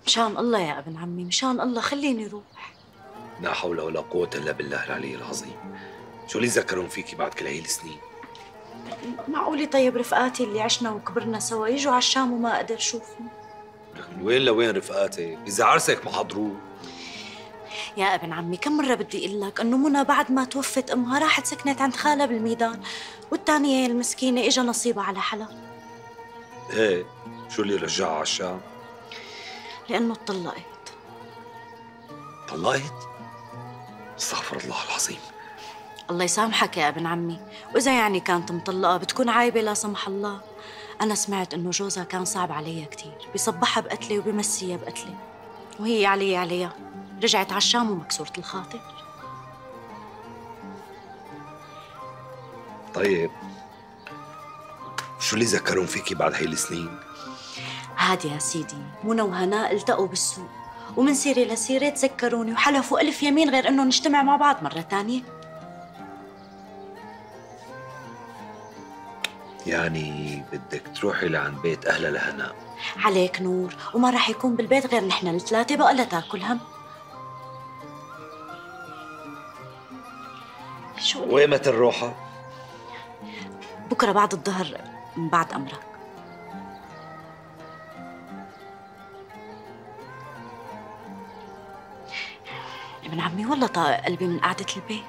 مشان الله يا ابن عمي، مشان الله خليني روح. لا حول ولا قوة إلا بالله العلي العظيم. شو اللي ذكرهم فيكي بعد كل هي السنين؟ معقولي طيب رفقاتي اللي عشنا وكبرنا سوا يجوا على الشام وما أقدر شوفهم؟ من وين لوين رفقاتك؟ إذا عرسك ما حضروه. يا ابن عمي كم مرة بدي أقول لك إنه منى بعد ما توفت أمها راحت سكنت عند خالها بالميدان، والتانية المسكينة إجا نصيبها على حلا. إيه، شو اللي رجعها على الشام؟ لأنه اتطلقت. طلقت؟ استغفر الله العظيم. الله يسامحك يا ابن عمي، وإذا يعني كانت مطلقة بتكون عايبة لا سمح الله. أنا سمعت إنه جوزها كان صعب عليها كتير، بيصبحها بقتلة وبيمسيها بقتلة، وهي عليها رجعت على الشام ومكسورة الخاطر. طيب شو اللي ذكرهم فيكي بعد هي السنين؟ هادي يا سيدي، منى وهناء التقوا بالسوق، ومن سيرة لسيرة تذكروني وحلفوا ألف يمين غير إنه نجتمع مع بعض مرة تانية. يعني بدك تروحي لعند بيت أهلها لهناء؟ عليك نور، وما راح يكون بالبيت غير نحن الثلاثة، بقى لا تاكل هم. شو وإمتى نروحها؟ بكرة بعد الظهر من بعد أمرك. ابن عمي والله طاق قلبي من قعدة البيت.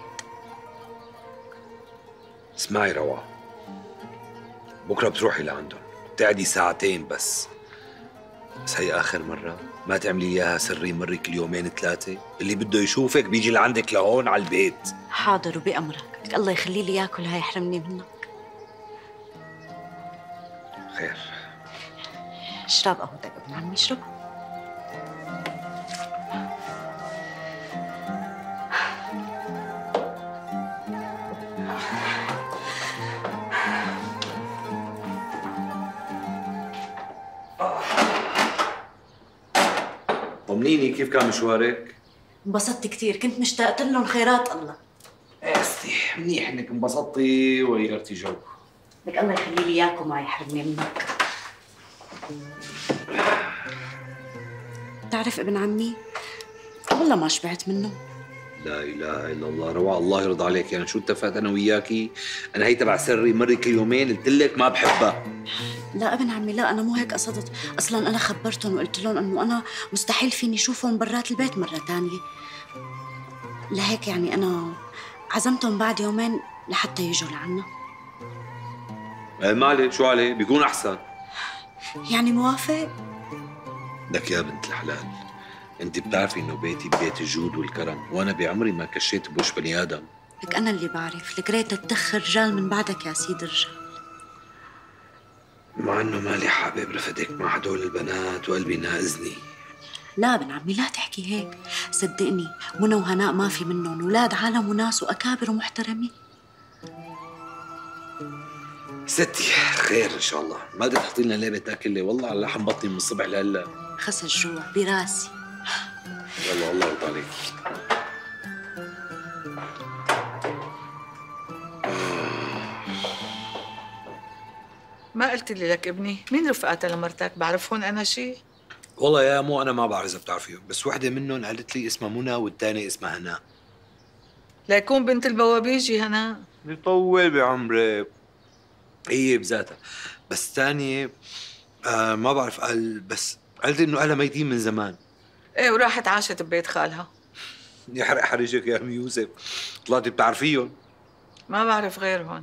اسمعي روا، بكرة بتروحي لعندهم، بتقعدي ساعتين بس هي آخر مرة. ما تعملي إياها سري مري كل يومين ثلاثة، اللي بده يشوفك بيجي لعندك لهون على البيت. حاضر وبأمرك، لك الله يخلي لي ياكل هاي يحرمني منك. خير. اشرب قهوتك ابن عمي، اشرب. طمنيني كيف كان مشوارك؟ انبسطت كثير، كنت مشتاقة لهم خيرات الله. يا ستي منيح انك انبسطتي وغيرتي جو. لك الله يخلي لي اياكم ما يحرمني منك. بتعرف ابن عمي والله ما شبعت منه. لا اله الا الله روا، الله يرضى عليك. يعني شو اتفقت انا وياكي؟ انا هي تبع سري مري كل يومين، قلت لك ما بحبها. لا ابن عمي لا، انا مو هيك قصدت، اصلا انا خبرتهم وقلت لهم انه انا مستحيل فيني اشوفهم برات البيت مره ثانيه. لهيك يعني انا عزمتهم بعد يومين لحتى يجوا لعنا. ما عليه، شو عليه؟ بيكون احسن. يعني موافق؟ لك يا بنت الحلال، انت بتعرفي انه بيتي بيت الجود والكرم، وانا بعمري ما كشيت بوش بني ادم. لك انا اللي بعرف، لك ريت تدخل رجال من بعدك يا سيد الرجال. مع انه مالي حابب رفدك مع هدول البنات وقلبي ناقزني. لا ابن عمي لا تحكي هيك، صدقني منى وهناء ما في منهم، ولاد عالم وناس واكابر ومحترمين. ستي خير ان شاء الله. ما بدك تحطي لنا لعبه تاكل لي؟ والله على لحم بطني من الصبح لهلا. خس الجوع براسي. يلا الله يرضى عليك. ما قلت لي لك ابني مين رفقاتها لمرتك؟ بعرفهم انا شيء؟ والله يا مو انا ما بعرف اذا بتعرفيهم، بس وحده منهم قالت لي اسمها منى والثانيه اسمها هناء. ليكون بنت البوابيجي هنا. بيطول بعمرك. هي بذاتها، بس ثانيه ما بعرف، قال بس قالت انه اهلها ميتين من زمان. ايه وراحت عاشت ببيت خالها. يحرق حريجك يا ام يوسف، طلعتي بتعرفيهم؟ ما بعرف غيرهم.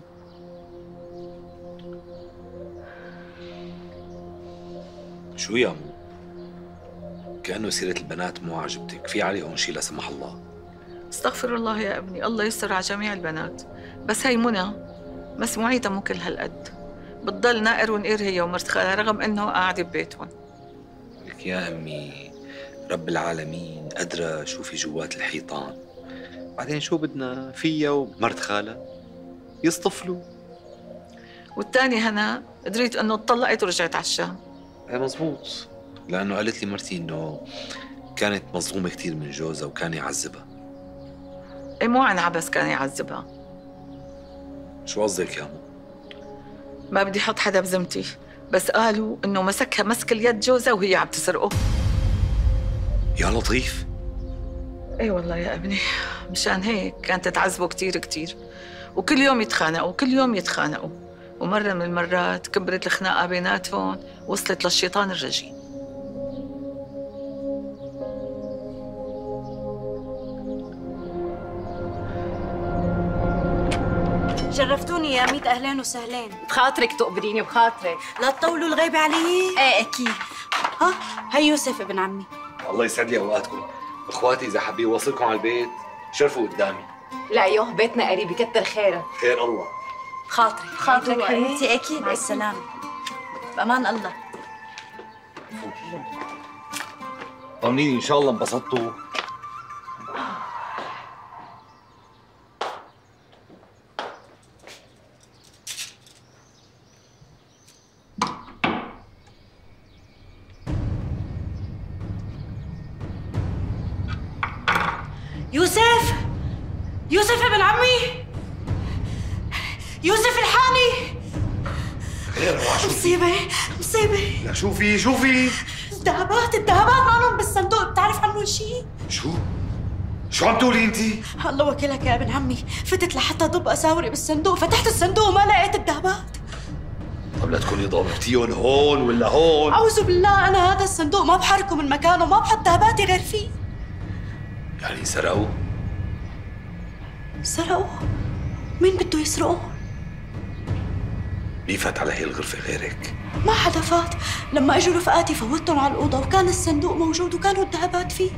شو يا مو؟ كأنه سيرة البنات مو عجبتك، في عليهم شي لا سمح الله. استغفر الله يا ابني، الله يستر على جميع البنات، بس هي منى مسموعيتها مو كل هالقد، بتضل نائر ونقير هي ومرت خالها رغم انه قاعده ببيتهم. لك يا امي رب العالمين أدرى شو في جوات الحيطان. بعدين شو بدنا فيها ومرت خالها يصطفلوا. والثانية هنا دريت انه اتطلقت ورجعت على الشام. ايه مزبوط، لأنه قالت لي مرتي إنه كانت مظلومة كثير من جوزها وكان يعذبها. ايه مو عن عبس كان يعذبها. شو قصدك يا مو؟ ما بدي احط حدا بذمتي، بس قالوا انه مسكها مسك اليد جوزها وهي عم تسرقه. يا لطيف. اي والله يا ابني، مشان هيك كانت تعذبه كتير كتير، وكل يوم يتخانقوا كل يوم يتخانقوا، ومرة من المرات كبرت الخناقة بيناتهم وصلت للشيطان الرجيم. شرفتوني يا ميت، اهلين وسهلين. بخاطرك تقبريني بخاطرك. لا تطولوا الغيبة علي. ايه اكيد. ها هي يوسف ابن عمي. الله يسعد لي اوقاتكم. اخواتي اذا حابين اوصلكم على البيت شرفوا قدامي. لا يوه بيتنا قريب، يكتر خيرك. خير الله. بخاطرك بخاطرك حبيبتي اكيد. مع السلامة. بأمان الله. طمنيني ان شاء الله انبسطتوا. يوسف، يوسف ابن عمي، يوسف الحاني. خير روح. شو مصيبة مصيبة. لا شوفي الذهبات مالهم بالصندوق، بتعرف عنهم شيء؟ شو عم تقولي انتي؟ الله وكيلك يا ابن عمي، فتت لحتى ضب اساوري بالصندوق، فتحت الصندوق وما لقيت الذهبات. طب لا تكوني ضربتيهم هون ولا هون. أعوذ بالله، أنا هذا الصندوق ما بحركه من مكانه، ما بحط ذهباتي غير فيه. يعني سرقوا؟ سرقوا؟ مين بده يسرقوا؟ مين فات على هي الغرفة غيرك؟ ما حدا فات، لما اجوا رفقاتي فوتهم على الأوضة وكان الصندوق موجود وكانوا الذهبات فيه.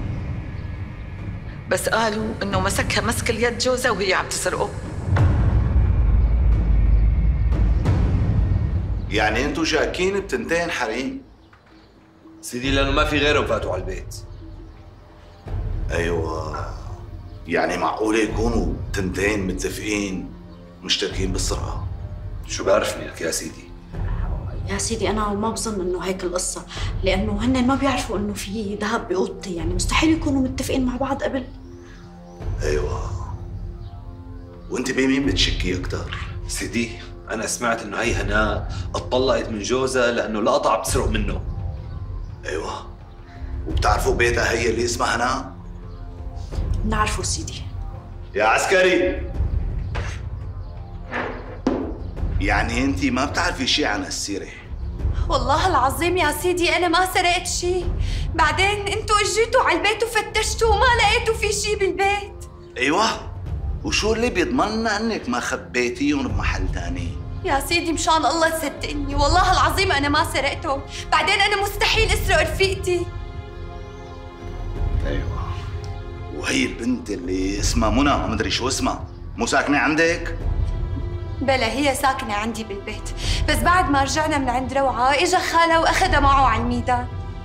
بس قالوا انه مسكها مسك اليد جوزها وهي عم تسرقه. يعني انتوا شاكين بتنتين حريم؟ سيدي لأنه ما في غيرهم فاتوا على البيت. ايوه، يعني معقولة يكونوا تنتين متفقين مشتركين بالسرقة؟ شو بعرفني لك يا سيدي؟ يا سيدي أنا ما بظن إنه هيك القصة، لأنه هن ما بيعرفوا إنه في ذهب بأوضتي، يعني مستحيل يكونوا متفقين مع بعض قبل. ايوه، وانت بمين بتشكي اكثر؟ سيدي أنا سمعت إنه هي هناء اتطلقت من جوزها لأنه لقطة عم تسرق منه. ايوه، وبتعرفوا بيتها هي اللي اسمها هناء؟ بنعرفه سيدي. يا عسكري، يعني انت ما بتعرفي شيء عن هالسيرة؟ والله العظيم يا سيدي انا ما سرقت شيء، بعدين انتوا اجيتوا على البيت وفتشتوا وما لقيتوا في شيء بالبيت. ايوه، وشو اللي بيضمننا انك ما خبيتيهم بمحل ثاني؟ يا سيدي مشان الله تصدقني، والله العظيم انا ما سرقتهم، بعدين انا مستحيل اسرق رفيقتي. ايوه، وهي البنت اللي اسمها منى ما مدري شو اسمها، مو ساكنة عندك؟ بلا هي ساكنة عندي بالبيت، بس بعد ما رجعنا من عند روعة اجا خالها واخدها معه على الميدان.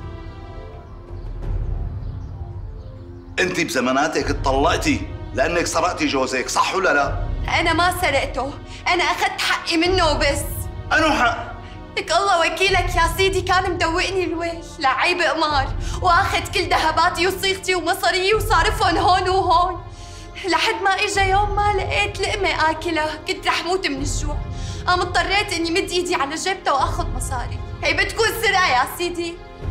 انت بزماناتك اتطلقتي لانك سرقتي جوزك، صح ولا لا؟ انا ما سرقته، انا اخذت حقي منه وبس. انو حق؟ لك الله وكيلك يا سيدي، كان مدوقني الويل لعيب قمار، واخذ كل ذهباتي وصيغتي ومصاريي وصارفهم هون وهون، لحد ما اجا يوم ما لقيت لقمه اكلها، كنت رح موت من الجوع، قام اضطريت اني مد ايدي على جيبته واخذ مصاري. هي بتكون سرقه يا سيدي؟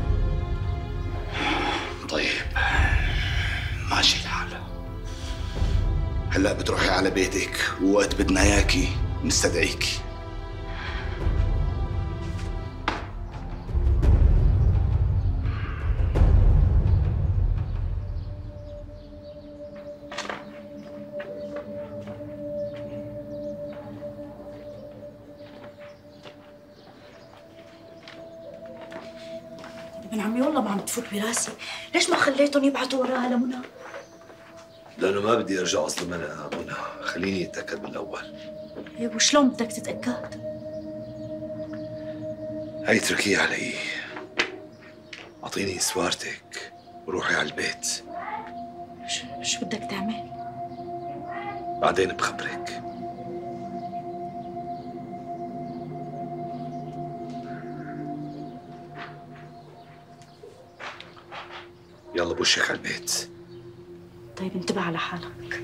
طيب ماشي الحال، هلا بتروحي على بيتك ووقت بدنا اياكي نستدعيكي. ابن عمي والله ما عم تفوت براسي، ليش ما خليتهم يبعثوا وراها لمنى؟ لأنه ما بدي أرجع أظلم أنا منى، خليني أتأكد بالأول. طيب وشلون بدك تتأكد؟ هي اتركيها علي، أعطيني سوارتك وروحي على البيت. شو بدك تعمل؟ بعدين بخبرك. يلا بوشك على البيت. طيب انتبه على حالك.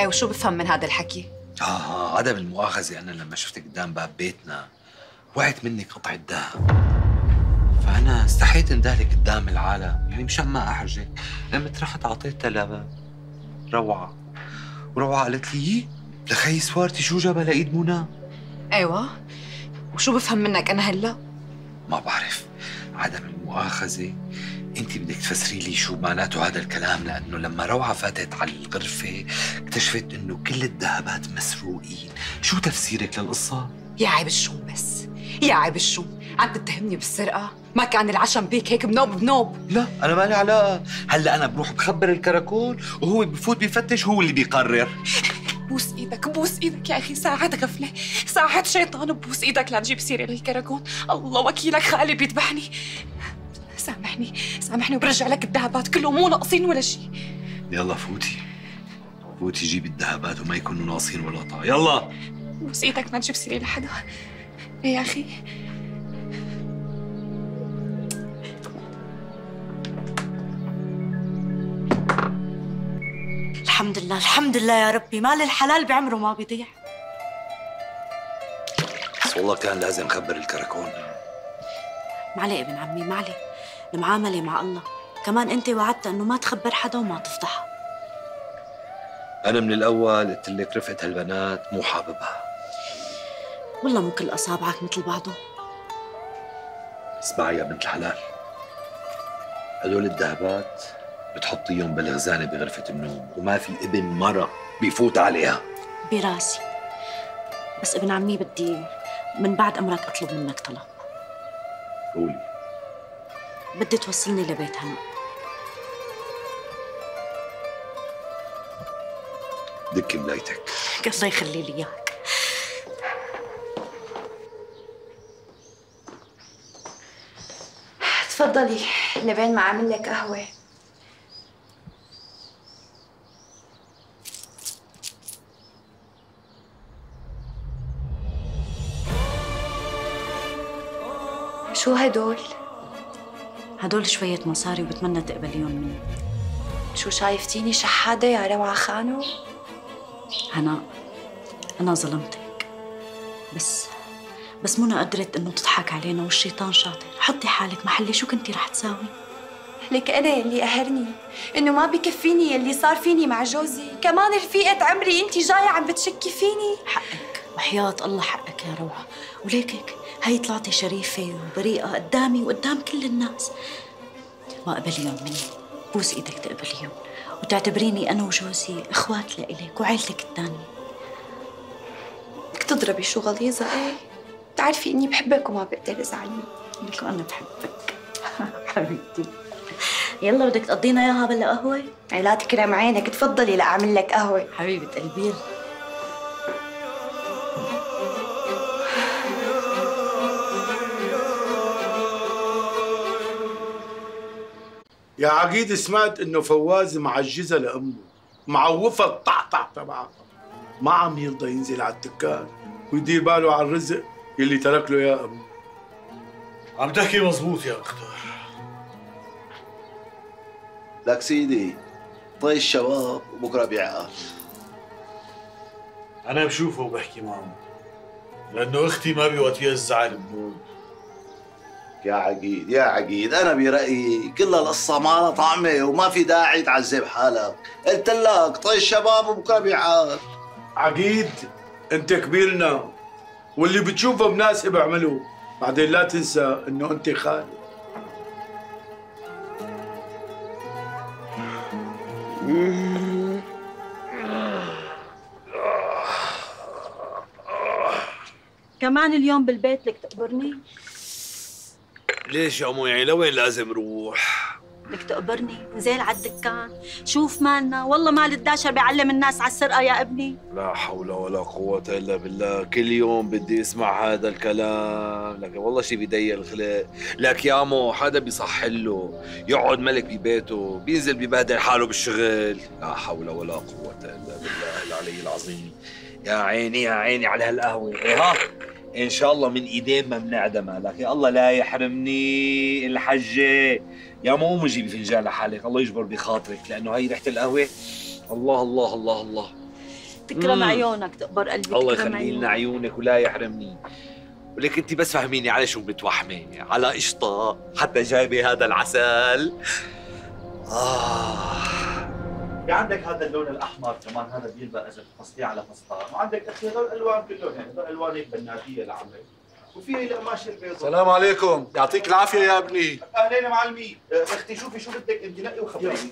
ايه وشو بفهم من هذا الحكي؟ عدم المؤاخذة، أنا لما شفتك قدام باب بيتنا وعيت منك قطعة ذهب، فأنا استحيت اندهلك قدام العالم، يعني مشان ما أحرجك. قمت رحت أعطيتها لروعة، وروعة قالت لي لخي سوارتي شو جابها لإيد منى؟ ايوه، وشو بفهم منك انا هلا؟ ما بعرف. عدم المؤاخذة، انت بدك تفسري لي شو معناته هذا الكلام، لانه لما روعة فاتت على الغرفة اكتشفت انه كل الذهبات مسروقين. شو تفسيرك للقصة؟ يا عيب الشوم بس، يا عيب الشوم، عم تتهمني بالسرقة؟ ما كان العشم بيك هيك بنوب بنوب؟ لا انا مالي علاقة، هلا انا بروح بخبر الكراكون وهو بفوت بيفتش، هو اللي بيقرر. بوس ايدك بوس ايدك يا اخي، ساعات غفلة، ساعات شيطان، بوس ايدك لا تجيب سيرة للكراكون، الله وكيلك خالي بيذبحني. سامحني وبرجع لك الذهبات كله، مو ناقصين ولا شيء. يلا فوتي جيبي الذهبات وما يكونوا ناقصين ولا طا، يلا. بوس ايدك ما تجيب سيرة لحدا. ايه يا اخي؟ الحمد لله يا ربي، مال الحلال بعمره ما بيضيع. بس والله كان لازم خبر الكراكون. معلي ابن عمي، معلي، المعاملة مع الله. كمان انت وعدت انه ما تخبر حدا وما تفضحها. انا من الاول قلت لك رفقة هالبنات مو حاببها. والله مو كل اصابعك مثل بعضهم. اسمعي يا بنت الحلال، هدول الذهبات بتحطيهم بالخزانة بغرفة النوم، وما في ابن مرة بيفوت عليها. براسي، بس ابن عمي بدي من بعد امرك اطلب منك طلب. قولي. بدي توصلني لبيت هنا. دكي ملايتك. الله يخلي لي اياك. تفضلي لبين ما اعمل لك قهوة. شو هدول؟ هدول شوية مصاري وبتمنى تقبليهم مني. شو شايفتيني شحادة يا روعة خانو؟ أنا ظلمتك، بس منى قدرت إنه تضحك علينا والشيطان شاطر. حطي حالك محلي، شو كنتي رح تساوي؟ لك أنا يلي قهرني إنه ما بكفيني يلي صار فيني مع جوزي، كمان رفيقة عمري أنتي جاية عم بتشكي فيني. حقك وحياة الله حقك يا روعة، وليكك هي طلعتي شريفة وبريئة قدامي وقدام كل الناس. ما قبليهم مني، بوس إيدك تقبليهم وتعتبريني أنا وجوزي إخوات لإلك وعيلتك الثانية. بدك تضربي شو غليظة إيه؟ بتعرفي إني بحبك وما بقدر أزعل منك. لك وأنا بحبك حبيبتي. يلا بدك تقضينا إياها بلا قهوة؟ لا تكرم عينك، تفضلي لأعمل لك قهوة. حبيبة قلبي. يا عقيد، سمعت انه فواز معجزه لامه، معوفه الطعطع تبعها، ما عم يرضى ينزل على الدكان ويدير باله على الرزق يلي ترك له يا ابوه. عم تحكي مزبوط يا اختار. لك سيدي، طي الشباب وبكره بيعقل. انا بشوفه وبحكي معه، لانه اختي ما بيوقتيها الزعل بنود. يا عقيد انا برايي كل القصه ما لها طعمه وما في داعي تعذب حالك. قلت لك طي الشباب وبكره بيعقل. عقيد انت كبيرنا، واللي بتشوفه مناسب اعمله، بعدين لا تنسى انه انت خالد. كمان اليوم بالبيت لك تقبرني؟ ليش يا امي؟ يعني لوين لازم روح؟ بدك تقبرني؟ نزل على الدكان، شوف مالنا، والله مال الداشر بيعلم الناس على السرقة يا ابني. لا حول ولا قوة إلا بالله، كل يوم بدي اسمع هذا الكلام، لكن والله شي بيضيق الخلق. لك يا مو حدا بيصح له، يقعد ملك ببيته، بينزل بيبهدل حاله بالشغل. لا حول ولا قوة إلا بالله العلي العظيم. يا عيني على هالقهوة. إيه ها؟ إن شاء الله من إيدين ما بنعدمها، لك يا الله لا يحرمني الحجة. يا مو قومي جيبي فنجان لحالك، الله يجبر بخاطرك، لأنه هي ريحة القهوة. الله الله الله الله. تكرم عيونك، تقبر قلبي. الله يخلي لنا عيونك ولا يحرمني. ولك انت بس فهميني على شو متوحمه؟ على قشطه حتى جايبه هذا العسل. في عندك هذا اللون الاحمر كمان، هذا بيلبق اذا فصليه على فصلان، وعندك اخي هذول الالوان كلهم، يعني هذول الوان هيك بناتيه لعمل، وفي القماشه البيضاء. السلام عليكم، يعطيك العافيه يا ابني. اهلين معلمي. اختي شوفي شو بدك انت، نقي وخبريني.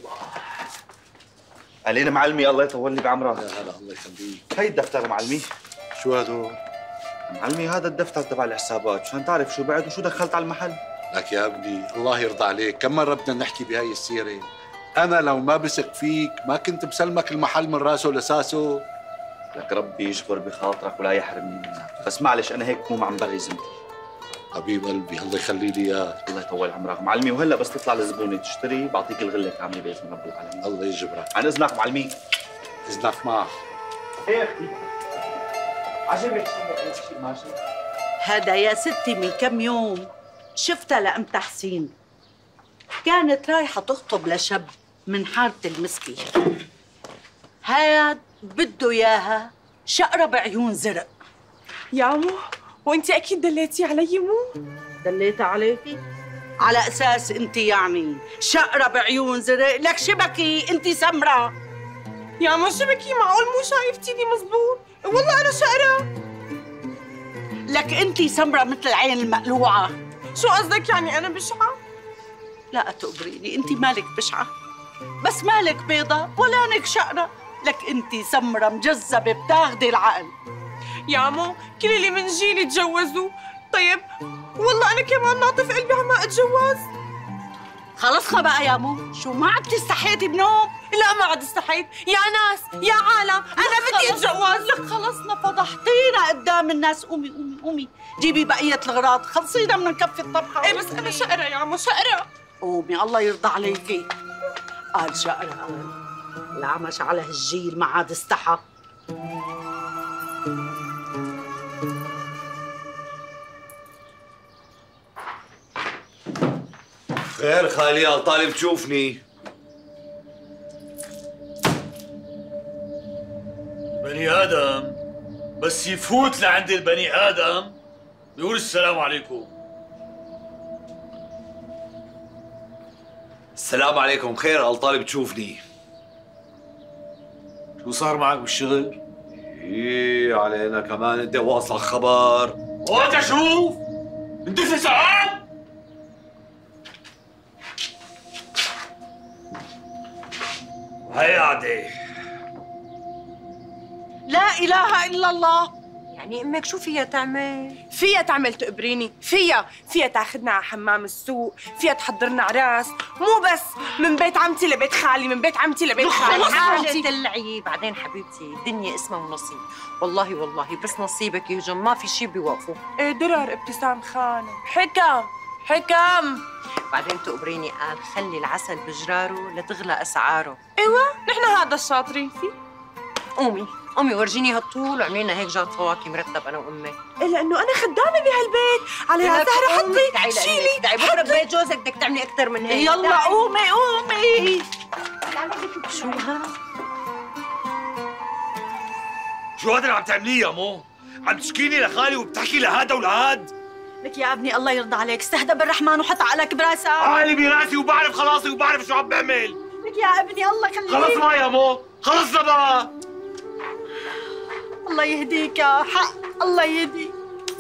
اهلين معلمي، الله يطول لي بعمرك. يا هلا، الله يخليك. هي الدفتر معلمي. شو هدول؟ معلمي هذا الدفتر تبع الحسابات، مشان تعرف شو بعد وشو دخلت على المحل. لك يا ابني الله يرضى عليك، كم مرة بدنا نحكي بهاي السيرة؟ أنا لو ما بثق فيك ما كنت بسلمك المحل من راسه لساسه. لك ربي يجبر بخاطرك ولا يحرمني منك، بس معلش أنا هيك مو عم بغي ذمتي. حبيب قلبي الله يخلي لي إياك. الله يطول عمرك معلمي، وهلا بس تطلع لزبوني تشتري بعطيك الغلة كاملة بإذن رب العالمين. الله يجبرك. عن إذنك معلمي. إذنك معك. إيه أختي، عجبك شيء ماشي؟ هذا يا ستي من كم يوم شفتها لأم تحسين، كانت رايحة تخطب لشاب من حارة المسكي. هاد بده ياها شقرة بعيون زرق. يا عمو وانت اكيد دليتي علي مو؟ دليتها عليكي؟ على أساس انت يعني شقرة بعيون زرق؟ لك شبكي انت سمرة. يا عمو شبكي، معقول مو شايفتيني مزبوط؟ والله انا شقرة. لك انت سمرة مثل العين المقلوعة. شو قصدك يعني انا بشعة؟ لا تقبريني، انت مالك بشعة، بس مالك بيضة ولا انك شقرة. لك انت سمرة مجذبة بتاخدي العقل. يا عمو كل اللي من جيلي تجوزوا. طيب والله انا كمان ناطف قلبي عما اتجوز. خلصنا بقى يا مو، شو ما عم تستحيتي بنوم؟ لا ما عاد استحيت يا ناس يا عالم، انا بدي اتجوز. لك خلصنا فضحتينا قدام الناس. قومي قومي قومي جيبي بقية الغراض، خلصينا بدنا نكفي الطبخة. ايه بس انا شقرة يا عمو، شقرة. قومي الله يرضى عليكي. قال شقرة العمش على هالجيل ما عاد استحى. خير خالي، طالب تشوفني. بني آدم بس يفوت لعند البني آدم بيقول السلام عليكم. السلام عليكم. خير طالب تشوفني. شو صار معك بالشغل؟ ايه علينا كمان انت واصل خبر. وقت اشوف انت في ساعات. هي قاعدة. لا إله إلا الله. يعني امك شو فيها تعمل؟ فيها تعمل تقبريني، فيها تاخذنا على حمام السوق، فيها تحضرنا عراس، مو بس من بيت عمتي لبيت خالي، من بيت عمتي لبيت خالي. حاجة تلعي. بعدين حبيبتي الدنيا اسمها ونصيب، والله بس نصيبك يهجم ما في شيء بيوقفه. ايه درر ابتسام خانم، حكم. بعدين تقبريني قال خلي العسل بجراره لتغلى اسعاره. ايوه نحن هذا الشاطرين فيه. قومي ورجيني هالطول وعملينا هيك جار فواكه مرتب انا وامي. إيه لانه انا خدامه بهالبيت. على يا زهره حطي شيلي. تعي بكره ببيت جوزك بدك تعملي اكثر من هيك. يلا قومي. شو هذا؟ شو هذا اللي عم تعمليه يا مو؟ عم تشكيني لخالي وبتحكي لهذا ولهاد؟ لك يا ابني الله يرضى عليك، استهدى بالرحمن وحط عقلك براسك. عالي براسي وبعرف خلاصي وبعرف شو عم بعمل. لك يا ابني الله يخليك. خلص ما يا مو، خلصنا بقى. الله يهديك يا حق، الله يهديك.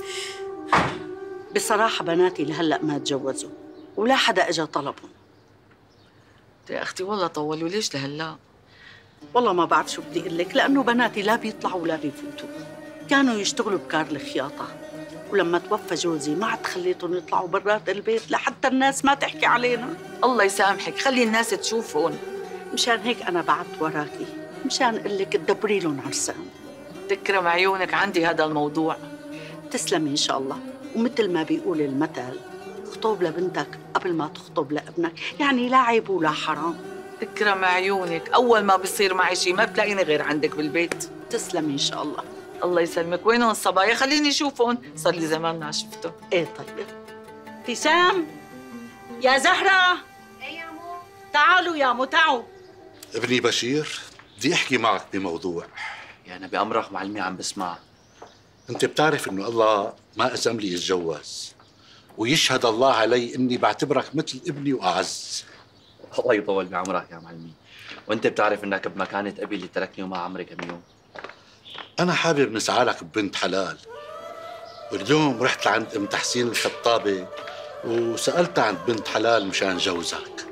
بصراحة بناتي لهلا ما تجوزوا ولا حدا اجى طلبهم. يا اختي والله طولوا، ليش لهلا؟ والله ما بعرف شو بدي اقول لك، لانه بناتي لا بيطلعوا ولا بيفوتوا. كانوا يشتغلوا بكار الخياطة، ولما توفى جوزي ما عاد خليتهم يطلعوا برات البيت لحتى الناس ما تحكي علينا. الله يسامحك، خلي الناس تشوفهم. مشان هيك انا بعت وراكي، مشان اقول لك تدبري لهم عرسان. تكرم عيونك، عندي هذا الموضوع. تسلمي ان شاء الله. ومثل ما بيقول المثل، خطوب لبنتك قبل ما تخطب لابنك، يعني لا عيب ولا حرام. تكرم عيونك، اول ما بصير معي شيء ما بتلاقيني غير عندك بالبيت. تسلمي ان شاء الله. الله يسلمك. وينهم الصبايا؟ خليني اشوفهم، صار لي زمان ما شفتهم. ايه طيب. ابتسام يا زهرة. ايه يا مو. تعالوا يا مو تعالوا. ابني بشير بدي احكي معك بموضوع. يا نبي امرك معلمي عم بسمع. انت بتعرف انه الله ما اذن لي اتجوز، ويشهد الله علي اني بعتبرك مثل ابني واعز. الله يطول بعمرك يا معلمي، وانت بتعرف انك بمكانة ابي اللي تركني وما عمري كم يوم. انا حابب نسعى لك ببنت حلال، واليوم رحت لعند ام تحسين الخطابه وسالتها عن بنت حلال مشان جوزك.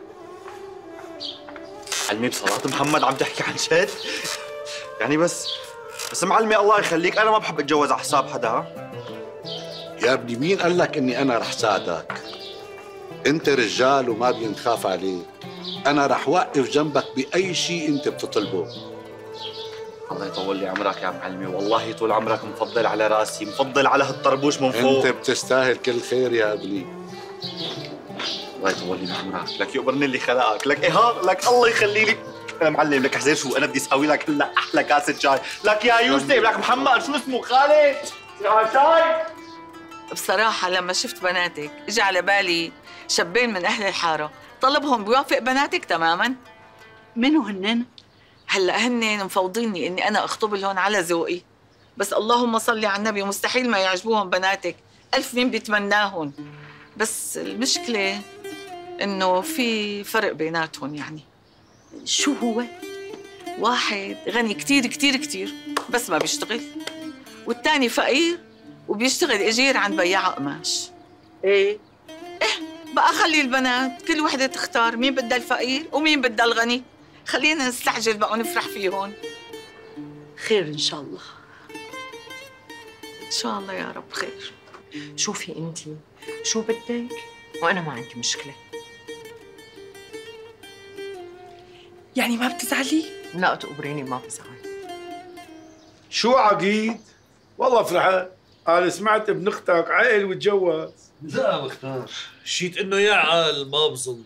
معلمي بصلاة محمد عم تحكي عن جد؟ يعني بس معلمي الله يخليك، انا ما بحب اتجوز على حساب حدا. يا ابني مين قال لك اني انا رح ساعدك؟ انت رجال وما بينخاف عليك، انا رح وقف جنبك باي شيء انت بتطلبه. الله يطول لي عمرك يا معلمي، والله طول عمرك مفضل على راسي، مفضل على هالطربوش من فوق. انت بتستاهل كل خير يا ابني. الله يطول لي بعمرك، لك يقبرني اللي خلقك، لك ايه لك الله يخلي لي. انا معلم لك حزين شو انا بدي اسوي لك هلا احلى كاسه شاي، لك يا يوسف، لك محمد، شو اسمه خالد، يا شاي. بصراحة لما شفت بناتك اجى على بالي شابين من أهل الحارة، طلبهم بيوافق بناتك تماماً. منو هنن؟ هلا هن مفوضيني إني أنا أخطب لهم على ذوقي، بس اللهم صلي على النبي مستحيل ما يعجبوهم بناتك، ألف مين بيتمناهم، بس المشكلة إنه في فرق بيناتهم. يعني شو هو؟ واحد غني كتير كتير كتير بس ما بيشتغل، والتاني فقير وبيشتغل اجير عند بياع قماش. ايه بقى خلي البنات كل وحده تختار مين بدها الفقير ومين بدها الغني، خلينا نستعجل بقى ونفرح فيهم. خير ان شاء الله. ان شاء الله يا رب خير. شوفي انتي شو بدك وانا ما عندي مشكله. يعني ما بتزعلي؟ لا تقبريني ما بزعل. شو عقيد؟ والله فرحان، قال سمعت ابن اختك عقل وتجوز. لا بختار، شيت انه يعقل ما بظن.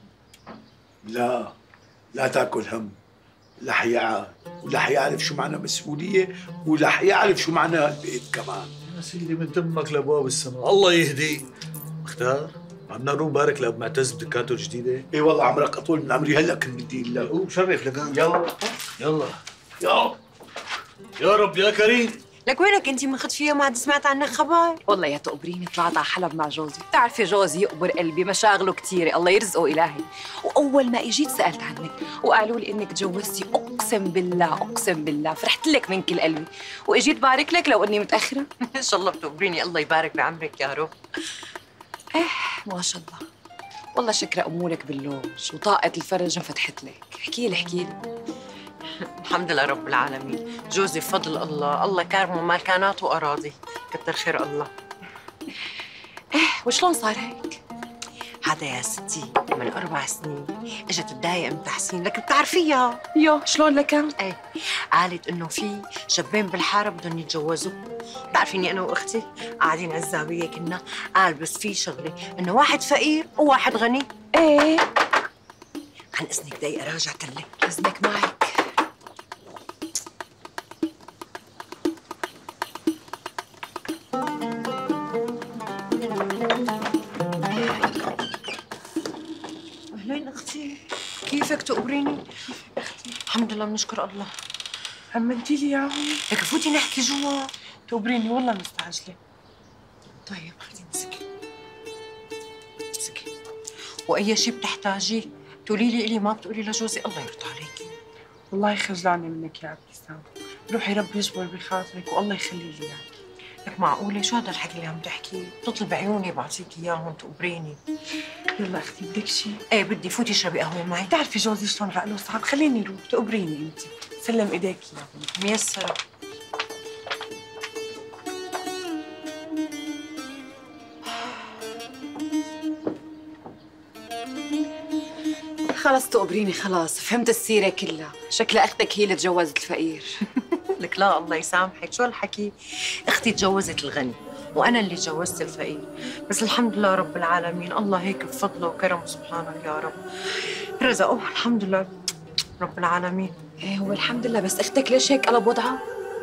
لا تاكل هم، رح يعقل ورح يعرف شو معنى مسؤولية ورح يعرف شو معنى البيت كمان. يا سيدي من تمك لابواب السماء، الله يهدي. بختار عم نروح نبارك لأب معتز بدكاته الجديدة. اي والله عمرك اطول من عمري، هلا كنت بدي الله. قوم شرف لك. يلا يا رب يا كريم. لك وينك انت مختفيه ما عاد سمعت عنك خبر؟ والله يا تقبريني طلعت على حلب مع جوزي، بتعرفي جوزي يقبر قلبي، مشاغله كثيره الله يرزقه الهي. واول ما اجيت سالت عنك وقالوا لي انك تجوزتي، اقسم بالله فرحت لك من كل قلبي، واجيت بارك لك لو اني متاخره. ان شاء الله بتقبريني، الله يبارك بعمرك يا رب. ما شاء الله، والله شكرا امورك باللوج وطاقه الفرج انفتحت لك. احكي لي الحمد لله رب العالمين، جوزي بفضل الله، الله كارمه مكانات واراضي، كتر خير الله. وشلون صار هيك؟ هذا يا ستي من 4 سنين اجت تضايق ام تحسين، لك بتعرفيها. شلون لكان؟ ايه قالت انه في شابين بالحاره بدهم يتجوزوا. بتعرفيني انا واختي قاعدين على الزاويه كنا، قال بس في شغله انه واحد فقير وواحد غني. ايه عن اذنك دقيقه راجع لك. اذنك معك. اهلين اختي، كيفك تقبريني؟ اختي الحمد لله بنشكر الله. عملتي لي اياهم؟ لك فوتي نحكي جوا. تقبريني والله مستعجله. طيب اختي امسكي واي شيء بتحتاجيه تقولي لي الي، ما بتقولي لجوزي. الله يرضى عليكي. والله خجلانه منك يا ابتسام، روحي ربي يجبر بخاطرك والله يخلي لي اياك. لك معقوله شو هذا الحكي اللي عم تحكيه؟ بتطلب عيوني بعطيك اياهم تقبريني. يلا اختي بدك شيء؟ ايه بدي، فوتي اشربي قهوه معي. بتعرفي جوزي شلون عقله صعب، خليني اروح تقبريني انت. سلم ايديك يا ميسره. خلص تقبريني، خلاص فهمت السيره كلها، شكلها اختك هي اللي تجوزت الفقير. لك لا الله يسامحك، شو هالحكي؟ اختي تجوزت الغني وانا اللي تجوزت الفقير، بس الحمد لله رب العالمين، الله هيك بفضله وكرمه سبحانه يا رب رزقه، الحمد لله رب العالمين. ايه هو الحمد لله، بس اختك ليش هيك قلب وضعها؟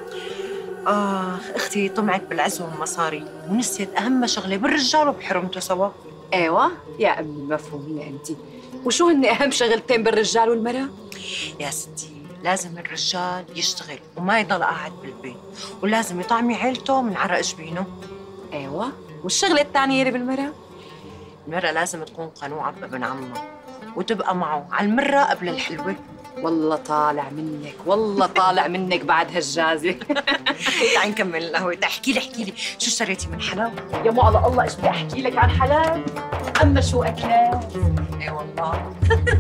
اختي طمعت بالعز والمصاري ونسيت اهم شغله بالرجال وبحرمته سوا. ايوه يا امي مفهوميه انت. وشو هن اهم شغلتين بالرجال والمراه؟ يا ستي لازم الرجال يشتغل وما يضل قاعد بالبيت، ولازم يطعمي عيلته من عرق جبينه. ايوه، والشغله الثانيه اللي بالمرة؟ المرأة لازم تكون قنوعة بابن عمها وتبقى معه على المرة قبل الحلوة. والله طالع منك، والله طالع منك بعد هالجازة. تعي نكمل القهوة. احكي لي شو اشتريتي من حلاوة؟ يا مو على الله ايش بدي احكي لك عن حلال، اما شو اكلات. اي والله.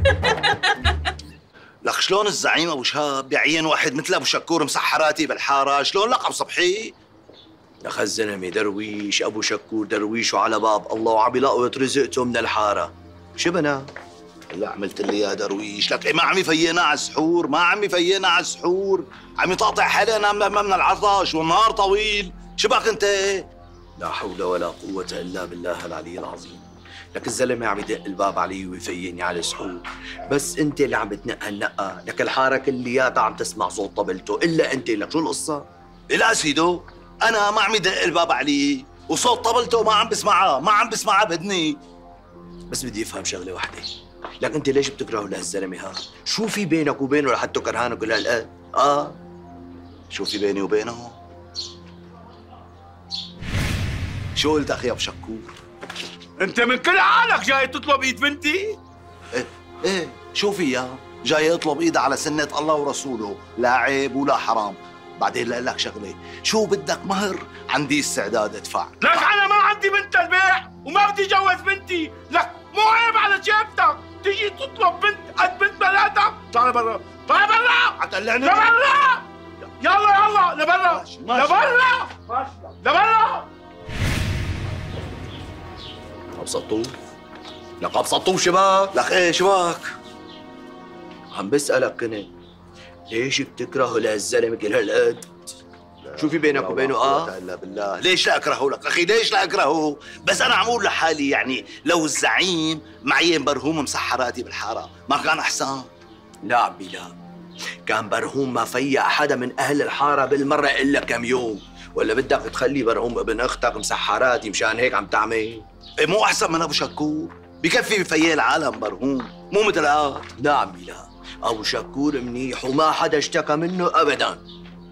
لك شلون الزعيم ابو شهاب يعين واحد مثل ابو شكور مسحراتي بالحاره؟ شلون لقب صبحي؟ لك الزلمه درويش، ابو شكور درويش وعلى باب الله وعم يلاقوا رزقته من الحاره. شبنا؟ هلا عملت لي يا درويش، لك ما عم يفيقنا على السحور، ما عم يفيقنا على السحور، عم يطاطع حالنا من العطش والنهار طويل، شبك انت؟ لا حول ولا قوة إلا بالله العلي العظيم. لك الزلمة عم يدق الباب علي ويفيقني على السحور، بس أنت اللي عم بتنقى النقة، لك الحارة كلياتها عم تسمع صوت طبلته، إلا أنت. لك شو القصة؟ لا سيدو، أنا ما عم يدق الباب علي، وصوت طبلته ما عم بسمعها بدني. بس بدي أفهم شغلة واحدة، لك أنت ليش بتكرهه لهالزلمة هذا؟ شو في بينك وبينه لحتى كرهانه كل هالقد؟ شو في بيني وبينه؟ شو قلت أخي أبو شكور؟ أنت من كل حالك جاي تطلب إيد بنتي؟ إيه شو فيها؟ جاي أطلب إيدها على سنة الله ورسوله، لا عيب ولا حرام. بعدين لأقول لك شغلة، شو بدك مهر؟ عندي استعداد أدفع. لك أنا ما عندي بنت البيع وما بدي أجوز بنتي، لك مو عيب على شيفتك تيجي تطلب بنت قد بنت بلادك؟ طلع برا، طلع برا! عتقلعني لبرا! يلا لبرا! لبرا! لبرا! أبسطوه؟ لك أبسطوه شباك؟ لك إيه شباك؟ عم بسألك كنت ليش بتكرهه لهالزلمة كل هالقد؟ شو في بينك وبينه؟ إلا بالله، ليش لا أكرهه لك أخي؟ ليش لا أكرهه؟ بس أنا عم أقول لحالي يعني لو الزعيم معين برهوم مسحراتي بالحارة ما كان أحسن؟ لا عمي لا، كان برهوم ما فيق حدا من أهل الحارة بالمرة إلا كم يوم، ولا بدك تخلي برهوم ابن أختك مسحراتي مشان هيك عم تعمل؟ إيه مو أحسن من أبو شكور؟ بكفي بفيق العالم برهوم، مو مثل لا عمي لا، أبو شكور منيح وما حدا اشتكى منه أبداً.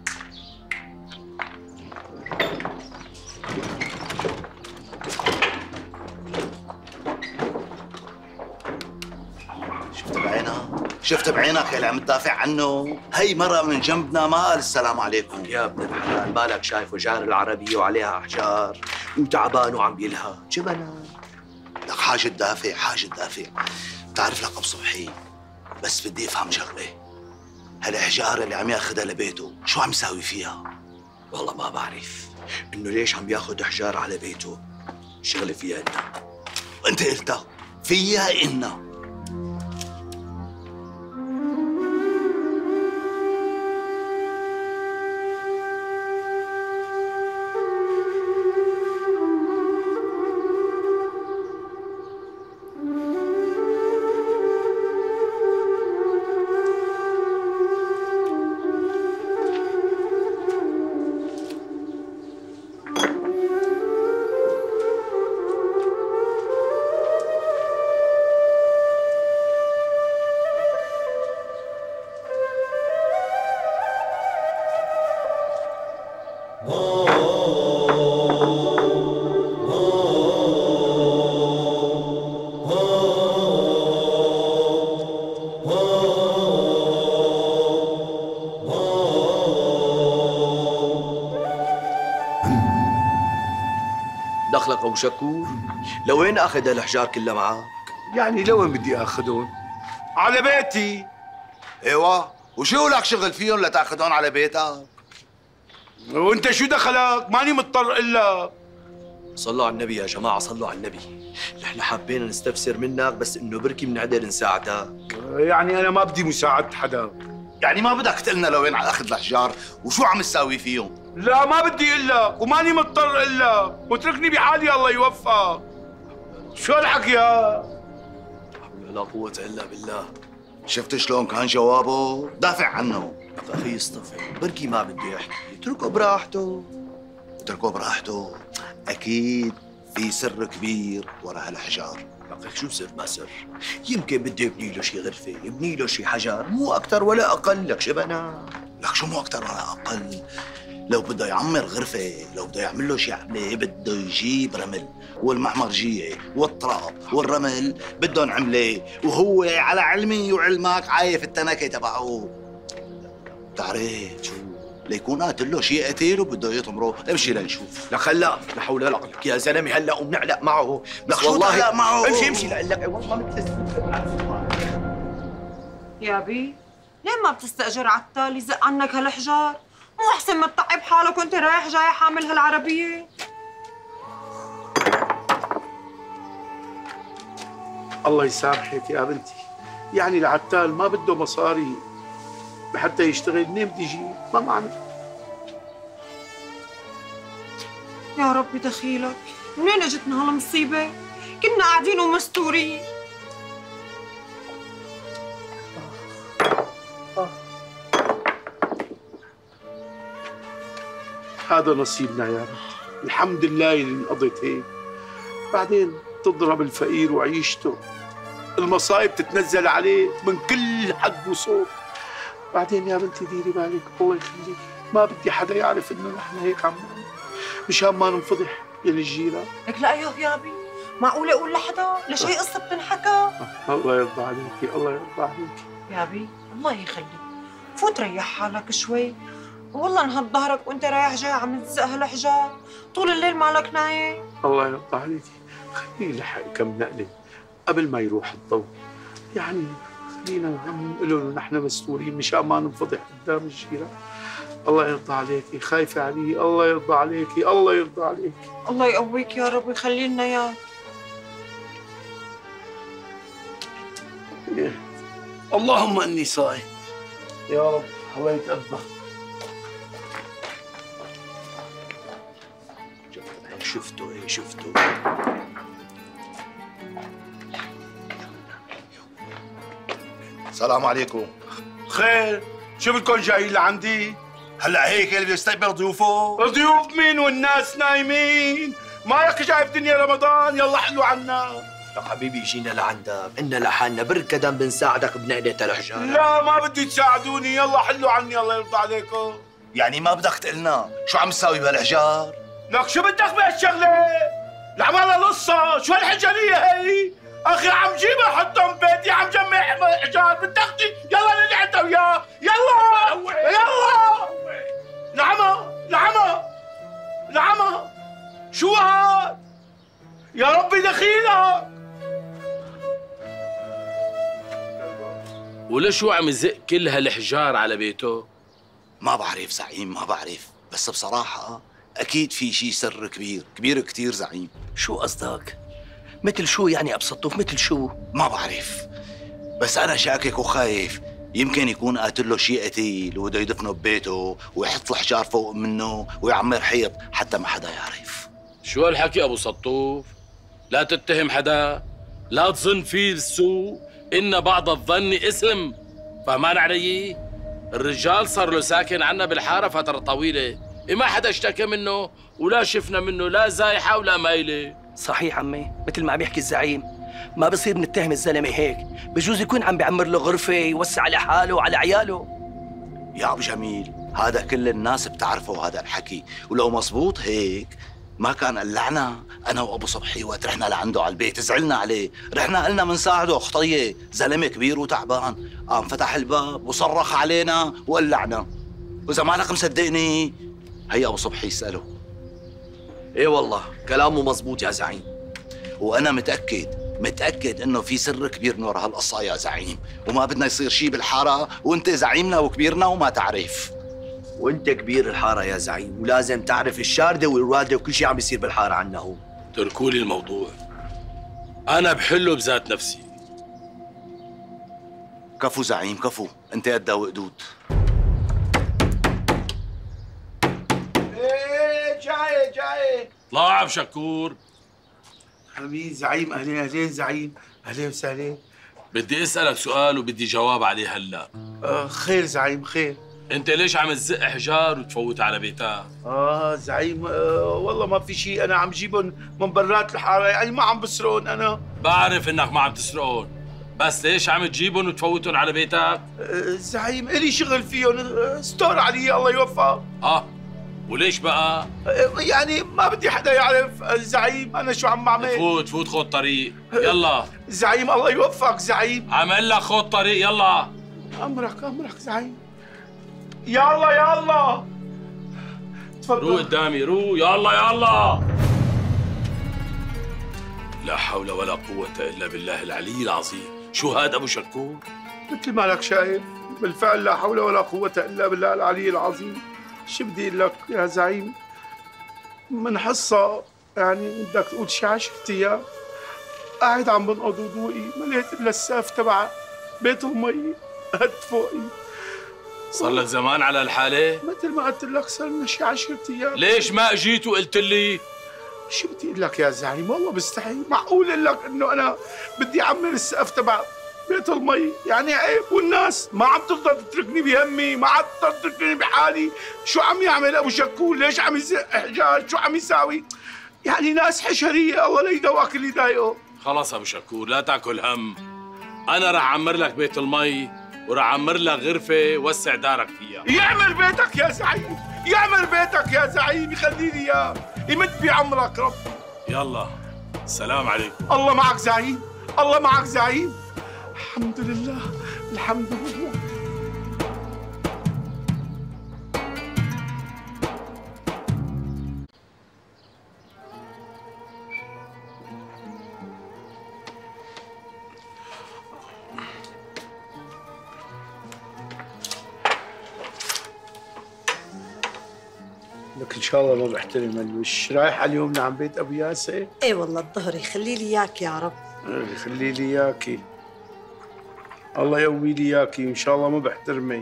شفت بعينك اللي عم تدافع عنه؟ هي مرة من جنبنا ما قال السلام عليكم. يا ابن الحلال مالك شايفه جار العربية وعليها أحجار وتعبان وعم يلهى، شبنا؟ لك حاجة تدافع، حاجة تدافع. بتعرف لك أبو صبحي، بس بدي أفهم شغلة، هالأحجار اللي عم ياخذها لبيته شو عم يساوي فيها؟ والله ما بعرف إنه ليش عم ياخذ أحجار على بيته، شغلة فيها إلنا. أنت قلتها فيها إلنا. دخلك ابو شكور؟ لوين اخذ هالاحجار كلها معك؟ يعني لوين بدي اخذهم؟ على بيتي. ايوه، وشو لك شغل فيهم لتاخذهم على بيتك؟ وانت شو دخلك؟ ماني مضطر الا. صلوا على النبي يا جماعه، صلوا على النبي. نحن حابين نستفسر منك بس انه بركي بنقدر نساعدك. يعني انا ما بدي مساعدة حدا. يعني ما بدك تقلنا لوين اخذ الاحجار وشو عم تساوي فيهم؟ لا ما بدي اقول لك وماني مضطر الا، واتركني بحالي الله يوفقك. شو هالحكي لا حول ولا قوة الا بالله. شفت شلون كان جوابه؟ دافع عنه. لك اخي اصطفي، بركي ما بده يحكي، اتركه براحته. اتركه براحته، اكيد في سر كبير ورا هالاحجار. لك شو سر ما سر؟ يمكن بده يبني له شي غرفة، يبني له شي حجر، مو أكتر ولا أقل. لك شبنا لك شو مو أكتر ولا أقل؟ لو بده يعمر غرفة، لو بده يعمل له شي عملة، بده يجيب رمل والمعمرجية والتراب والرمل بدهم عملة، وهو على علمي وعلمك عايف التنكة تبعه. بتعرف شو؟ ليكون قاتل له شيء قتيل وبده يطمره، امشي لنشوف. لك هلا لا حول ولا قوة يا زلمه، هلا وبنعلق معه. لك والله تعلق معه؟ امشي لك والله مثل يا بي ليه ما بتستأجر عتال يزق عنك هالحجار؟ مو احسن ما تتعب حالك وانت رايح جاي حامل هالعربية؟ الله يسامحك يا بنتي، يعني العتال ما بده مصاري حتى يشتغل، منين بدي يجيب؟ ما معنى. يا ربي دخيلك، منين اجتنا هالمصيبة؟ كنا قاعدين ومستورين. هذا نصيبنا يا بنتي، الحمد لله اللي انقضت هيك. بعدين تضرب الفقير وعيشته، المصايب تتنزل عليه من كل حد وصوب. بعدين يا بنتي ديري بالك، الله يخليك، ما بدي حدا يعرف انه نحن هيك عم نعمل، مشان ما ننفضح يا الجيران. لك لا يا غيابي، معقولة اقول لحدا؟ لشي قصة بتنحكى؟ الله يرضى عليكي، الله يرضى عليكي يا بي، الله يخليك، فوت ريح حالك شوي. والله انهض ظهرك وانت رايح جاي عم تزق هالحجار، طول الليل مالك نايم. الله يرضى عليكي، خليني لحق كم نقلة قبل ما يروح الضوء، يعني خلينا نقول له نحن مستورين مشان ما ننفضح قدام الجيران. الله يرضى عليكي، خايفة علي، الله يرضى عليكي، الله يرضى عليكي. الله يقويك يا رب ويخلي لنا اياك. اللهم اني صايم يا رب، الله يتقبل. شفتوا ايه شفتوا؟ السلام عليكم. خير، شو بدكم جايين لعندي؟ هلا هيك اللي بيستقبل ضيوفه؟ ضيوف مين والناس نايمين؟ مالك شايف دنيا رمضان، يلا حلوا عنا. يا حبيبي جينا لعندك، إنا لحالنا بركدا بنساعدك بنقلة الحجارة. لا ما بدي تساعدوني، يلا حلوا عني الله يرضى عليكم. يعني ما بدك تقلنا شو عم تساوي بهالحجار؟ لك شو بدك بهالشغلة؟ العمالة لصة، شو هالحجرية هي؟ أخي عم جيبها حطهم ببيتي، عم جمع حجار، بدك يلا نلعب أنت وياه، يلا يلا. العمى العمى العمى، شو هاد؟ يا ربي دخيلك. وليش هو عم يزق كل هالحجار على بيته؟ ما بعرف زعيم، ما بعرف، بس بصراحة أكيد في شي سر كبير كبير كتير زعيم. شو قصدك؟ مثل شو يعني أبو سطوف، مثل شو؟ ما بعرف، بس أنا شاكك وخايف، يمكن يكون قاتل له شي قتيل وبده يدفنه ببيته ويحط الحجار فوق منه ويعمر حيط حتى ما حدا يعرف. شو هالحكي أبو سطوف؟ لا تتهم حدا، لا تظن فيه السوء، إن بعض الظن إثم، فهمان علي؟ الرجال صار له ساكن عنا بالحارة فترة طويلة، ما حدا اشتكى منه ولا شفنا منه لا زايحة ولا مايلة. صحيح عمي، مثل ما عم يحكي الزعيم، ما بصير نتهم الزلمة هيك، بجوز يكون عم بيعمر له غرفة يوسع على حاله وعلى عياله. يا أبو جميل، هذا كل الناس بتعرفه هذا الحكي، ولو مزبوط هيك ما كان قلعنا أنا وأبو صبحي وقت رحنا لعنده على البيت، زعلنا عليه، رحنا قلنا منساعده خطية، زلمة كبير وتعبان، قام فتح الباب وصرخ علينا وقلعنا، وإذا مالك مصدقني هي أبو صبحي يسأله. إيه والله كلامه مزبوط يا زعيم، وأنا متأكد إنه في سر كبير من ورا هالقصة يا زعيم، وما بدنا يصير شي بالحارة وأنت زعيمنا وكبيرنا وما تعرف. وأنت كبير الحارة يا زعيم، ولازم تعرف الشاردة والوالدة وكل شي عم بيصير بالحارة عنا هون. تركوا لي الموضوع، أنا بحله بذات نفسي. كفو زعيم كفو، أنت قدها وقدود. إيه جاي طلع أبو شكور. حميد زعيم، أهلين زعيم، أهلين وسهلين. بدي أسألك سؤال وبدي جواب عليه هلا. خير زعيم خير. انت ليش عم تزق حجار وتفوت على بيتها؟ زعيم والله ما في شيء، انا عم جيبهم من برات الحاره، يعني ما عم بسرقهم انا. بعرف انك ما عم تسرقهم، بس ليش عم تجيبهم وتفوتهم على بيتك؟ زعيم الي شغل فيهم، ستور علي الله يوفقك. وليش بقى؟ يعني ما بدي حدا يعرف زعيم انا شو عم بعمل. فوت خذ طريق، يلا. زعيم الله يوفقك زعيم. عمل لك خذ طريق، يلا. امرك زعيم. يلا تفضل. روح قدامي، روح، يلا. لا حول ولا قوة إلا بالله العلي العظيم. شو هذا أبو شكور؟ مثل ما لك شايف، بالفعل لا حول ولا قوة إلا بالله العلي العظيم. شو بدي أقول لك يا زعيم؟ من حصة يعني بدك تقول شي 10 أيام قاعد عم بنقض وضوئي، ما لقيت إلا السقف تبع بيت المي قد فوقي. صار لك زمان على الحالة؟ مثل ما قلت لك صار لنا شي 10 أيام. ليش ما اجيت وقلت لي؟ شو بدي اقول لك يا زعيم، والله بستحي، معقول اقول لك انه انا بدي اعمر السقف تبع بيت المي؟ يعني عيب، والناس ما عم ترضى تتركني بهمي، ما عم ترضى تتركني بحالي. شو عم يعمل ابو شكور؟ ليش عم يزق حجاج؟ شو عم يساوي؟ يعني ناس حشريه، الله لا يدواك اللي يضايقه. خلص ابو شكور لا تاكل هم، انا رح اعمر لك بيت المي ورح اعمر لك غرفه وسع دارك فيها. يعمر بيتك يا زعيم، يعمر بيتك يا زعيم، يخلي لي اياه، يمد بعمرك رب. يلا السلام عليكم. الله معك زعيم، الله معك زعيم. الحمد لله، الحمد لله. لك ان شاء الله ما بحترم الوش. رايح اليوم لعند بيت ابو ياسر؟ ايه والله الظهر يخلي لي اياك يا رب. يخلي لي اياكي، الله يقوي لي اياكي، ان شاء الله ما بحترمي.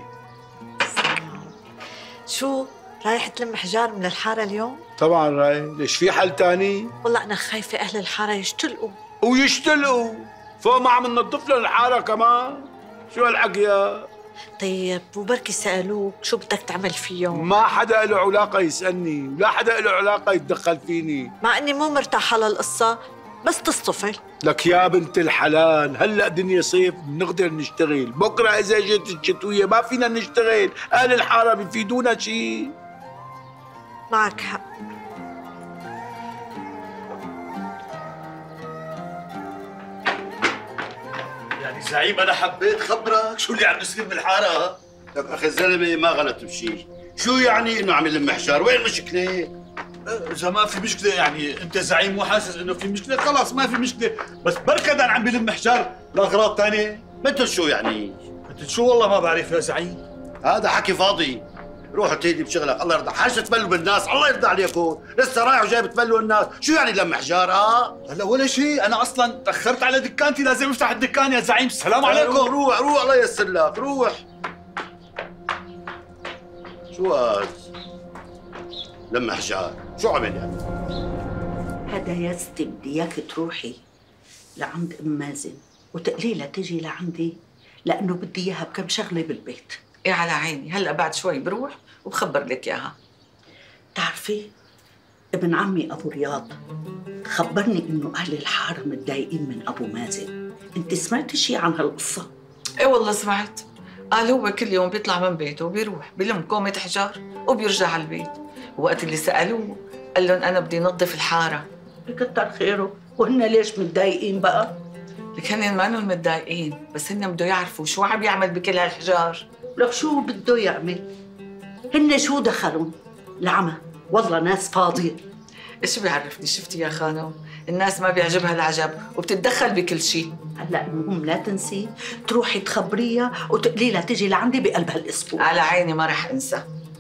شو رايح تلم حجار من الحاره اليوم؟ طبعا رايح، ليش في حل تاني؟ والله انا خايفه اهل الحاره يشتلقوا. ويشتلقوا فوق ما عم ننظف لهم الحاره كمان؟ شو هالحكي؟ طيب وبركي سألوك شو بدك تعمل فيهم؟ ما حدا له علاقة يسألني، ولا حدا له علاقة يتدخل فيني. مع اني مو مرتاحة للقصة، بس تصطفل. لك يا بنت الحلال، هلا دنيا صيف بنقدر نشتغل، بكره اذا جت الشتوية ما فينا نشتغل، اهل الحارة بيفيدونا شيء. معك حق. يعني زعيم انا حبيت خبرك شو اللي عم يصير بالحاره. لك اخي الزلمه ما غلط بشيء، شو يعني انه عم يلم حجار؟ وين المشكله؟ اذا ما في مشكله يعني انت زعيم مو حاسس انه في مشكله، خلاص ما في مشكله، بس بركض عم بيلم حجار لاغراض ثانيه. مثل شو يعني؟ مثل شو والله ما بعرف يا زعيم. هذا حكي فاضي، روح تهدي بشغلك، الله يرضى. حاجه تبلوا بالناس، الله يرضى عليكم، لسه رايح وجاي بتبلوا الناس، شو يعني لم حجار؟ هلا ولا شيء، انا اصلا تاخرت على دكانتي، لازم افتح الدكان يا زعيم. السلام عليكم. روح الله ييسر لك، روح. شو هاد؟ لم حجار، شو عمل يعني؟ هذا يا ستي بدي اياك تروحي لعند ام مازن وتقلي لها تجي لعندي، لانه بدي اياها بكم شغله بالبيت. ايه على عيني، هلا بعد شوي بروح وبخبر لك اياها. بتعرفي ابن عمي ابو رياض خبرني انه اهل الحاره متضايقين من ابو مازن. انت سمعتي شيء عن هالقصه؟ ايه والله سمعت، قال هو كل يوم بيطلع من بيته وبيروح بلم كومة حجار وبيرجع على البيت، وقت اللي سالوه قال لهم انا بدي نظف الحاره. كتر خيره. وهن ليش متضايقين بقى؟ لك هن ما انهم متضايقين، بس هن بده يعرفوا شو عم يعمل بكل هالحجار. لك شو بده يعمل؟ هن شو دخلهم؟ العمى، والله ناس فاضية. ايش بيعرفني؟ شفتي يا خانم، الناس ما بيعجبها العجب وبتتدخل بكل شيء. هلا المهم لا تنسي تروحي تخبريها وتقولي لها تجي لعندي بقلب هالاسبوع. على عيني ما رح انسى.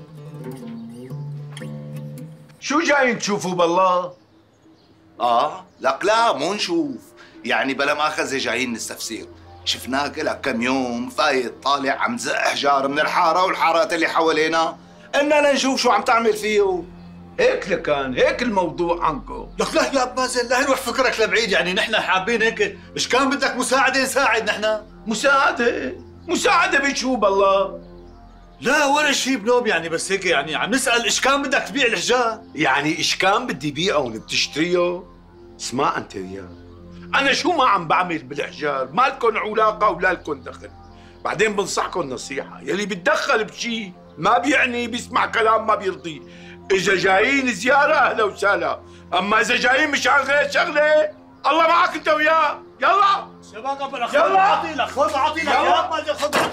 شو جايين تشوفوا بالله؟ لك لا مو نشوف، يعني بلا مؤاخذة جايين نستفسر. شفناك لك كم يوم فايت طالع عم زق حجار من الحارة والحارات اللي حوالينا، قلنا لنشوف شو عم تعمل فيه. هيك لكان، هيك الموضوع عنكم. لك لا يا مازن، لا نروح فكرك لبعيد، يعني نحن حابين هيك، مش كان بدك مساعدة نساعد نحن؟ مساعدة بشو بالله؟ لا ولا شيء بنوب يعني، بس هيك يعني عم نسأل ايش كان بدك تبيع الحجار؟ يعني ايش كان بدي بيعه بتشتريه؟ اسمع انت وياه، انا شو ما عم بعمل بالحجار ما لكم علاقه ولا لكم دخل. بعدين بنصحكم نصيحه، يلي بتدخل بشيء ما بيعني بيسمع كلام ما بيرضيه. اذا جايين زياره اهلا وسهلا، اما اذا جايين مشان غير شغله الله معك انت وياه. يلا شباب قبل اخذ اعطي لك، خذ اعطي لك يلا خذ.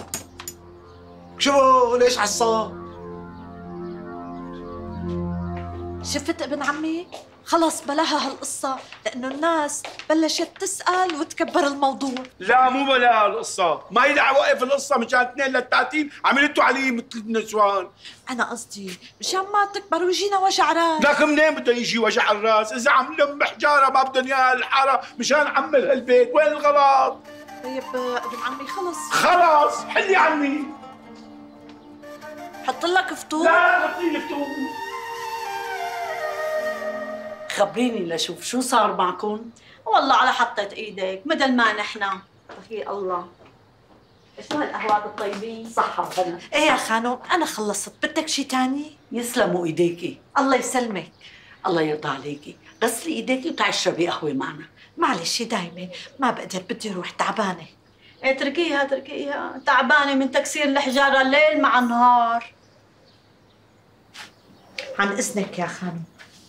شو ليش عصام؟ شفت ابن عمي؟ خلص بلاها هالقصة، لأنه الناس بلشت تسأل وتكبر الموضوع. لا مو بلا القصة، ما يدعى وقف القصة مشان 2 ل30 عملتوا علي مثل النسوان. أنا قصدي مشان ما تكبر ويجينا وجع راس. لك منين بده يجي وجع الراس؟ إذا عم لم حجارة ما بدهم إياها الحارة مشان عمل هالبيت، وين الغلط؟ طيب ابن عمي خلص حلي عمي. حط لك فطور؟ لا حطي لي فطور. خبريني لشوف شو صار معكم؟ والله على حطة ايدك مثل ما نحنا. بخير الله. شو هالقهوات الطيبين؟ صحة وهنا. ايه يا خانم انا خلصت، بدك شي تاني؟ يسلموا ايديكي. الله يسلمك. الله يرضى عليكي، غسلي ايديكي وتعي اشربي قهوة معنا. معلش دايمة ما بقدر، بدي اروح تعبانة. ايه اتركيها تعبانة من تكسير الحجارة الليل مع النهار. عن اذنك يا خانم.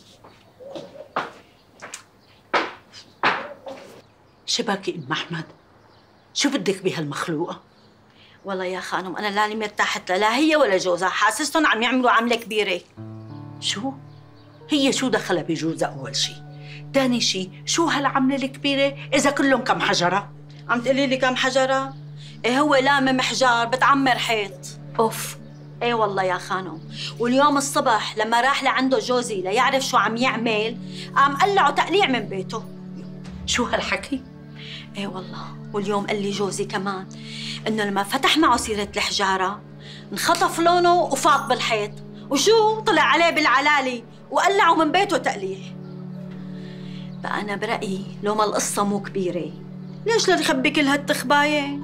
شباكي ام احمد، شو بدك بهالمخلوقه؟ والله يا خانم انا لاني مرتاحت لها، لا هي ولا جوزها، حاسستهم عم يعملوا عمله كبيره. شو؟ هي شو دخلها بجوزها اول شيء؟ ثاني شيء شو هالعمله الكبيره اذا كلهم كم حجره؟ عم تقولي لي كم حجره؟ ايه هو لامم حجار بتعمر حيط. اوف. ايه والله يا خانم، واليوم الصبح لما راح لعنده جوزي ليعرف شو عم يعمل قام قلعه تقليع من بيته. شو هالحكي؟ ايه والله، واليوم قال لي جوزي كمان انه لما فتح معه سيره الحجاره انخطف لونه وفاط بالحيط، وشو طلع عليه بالعلالي وقلعه من بيته تقليع. بقى انا برايي لو ما القصه مو كبيره ليش لا يخبي كل هالتخبايه؟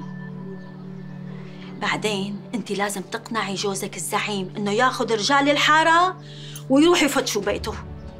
بعدين انت لازم تقنعي جوزك الزعيم انه ياخذ رجال الحاره ويروح يفتشوا بيته.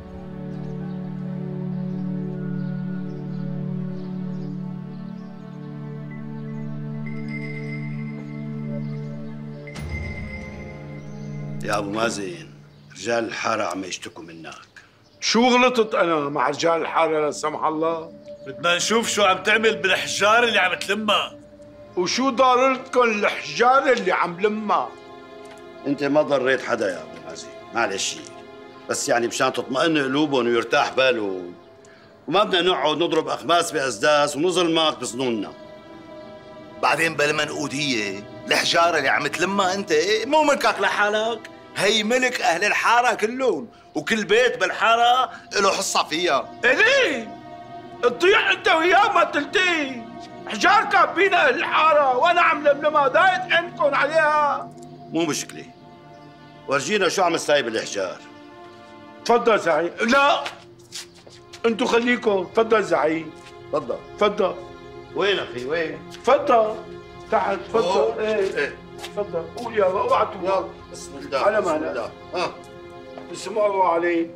يا ابو مازن، رجال الحاره عم يشتكوا منك. شو غلطت انا مع رجال الحاره لا سمح الله؟ بدنا نشوف شو عم تعمل بالحجار اللي عم تلمها. وشو ضررتكم الحجار اللي عم لمها؟ انت ما ضريت حدا يا ابو مازن، معلش، بس يعني مشان تطمئن قلوبهم ويرتاح بالهم، وما بدنا نقعد نضرب اخماس باسداس ونظلمك بظنوننا. بعدين بلا منقوديه، الحجاره اللي عم تلمها انت مو ملكك لحالك، هي ملك اهل الحاره كلهم، وكل بيت بالحاره له حصه فيها. ليه؟ تضيع انت وياه ما تلتقي. حجار كابين اهل الحاره وانا عم لملمها، ضايت عينكم عليها. مو مشكله، ورجينا شو عم تسايب الحجار. تفضل زعيم. لا انتوا خليكم. تفضل زعيم. تفضل تفضل. وين اخي وين؟ تفضل تعال تفضل. ايه تفضل قول يلا اوعى تقول. بسم الله على بسم مهلك. الله. ها بسم الله عليك.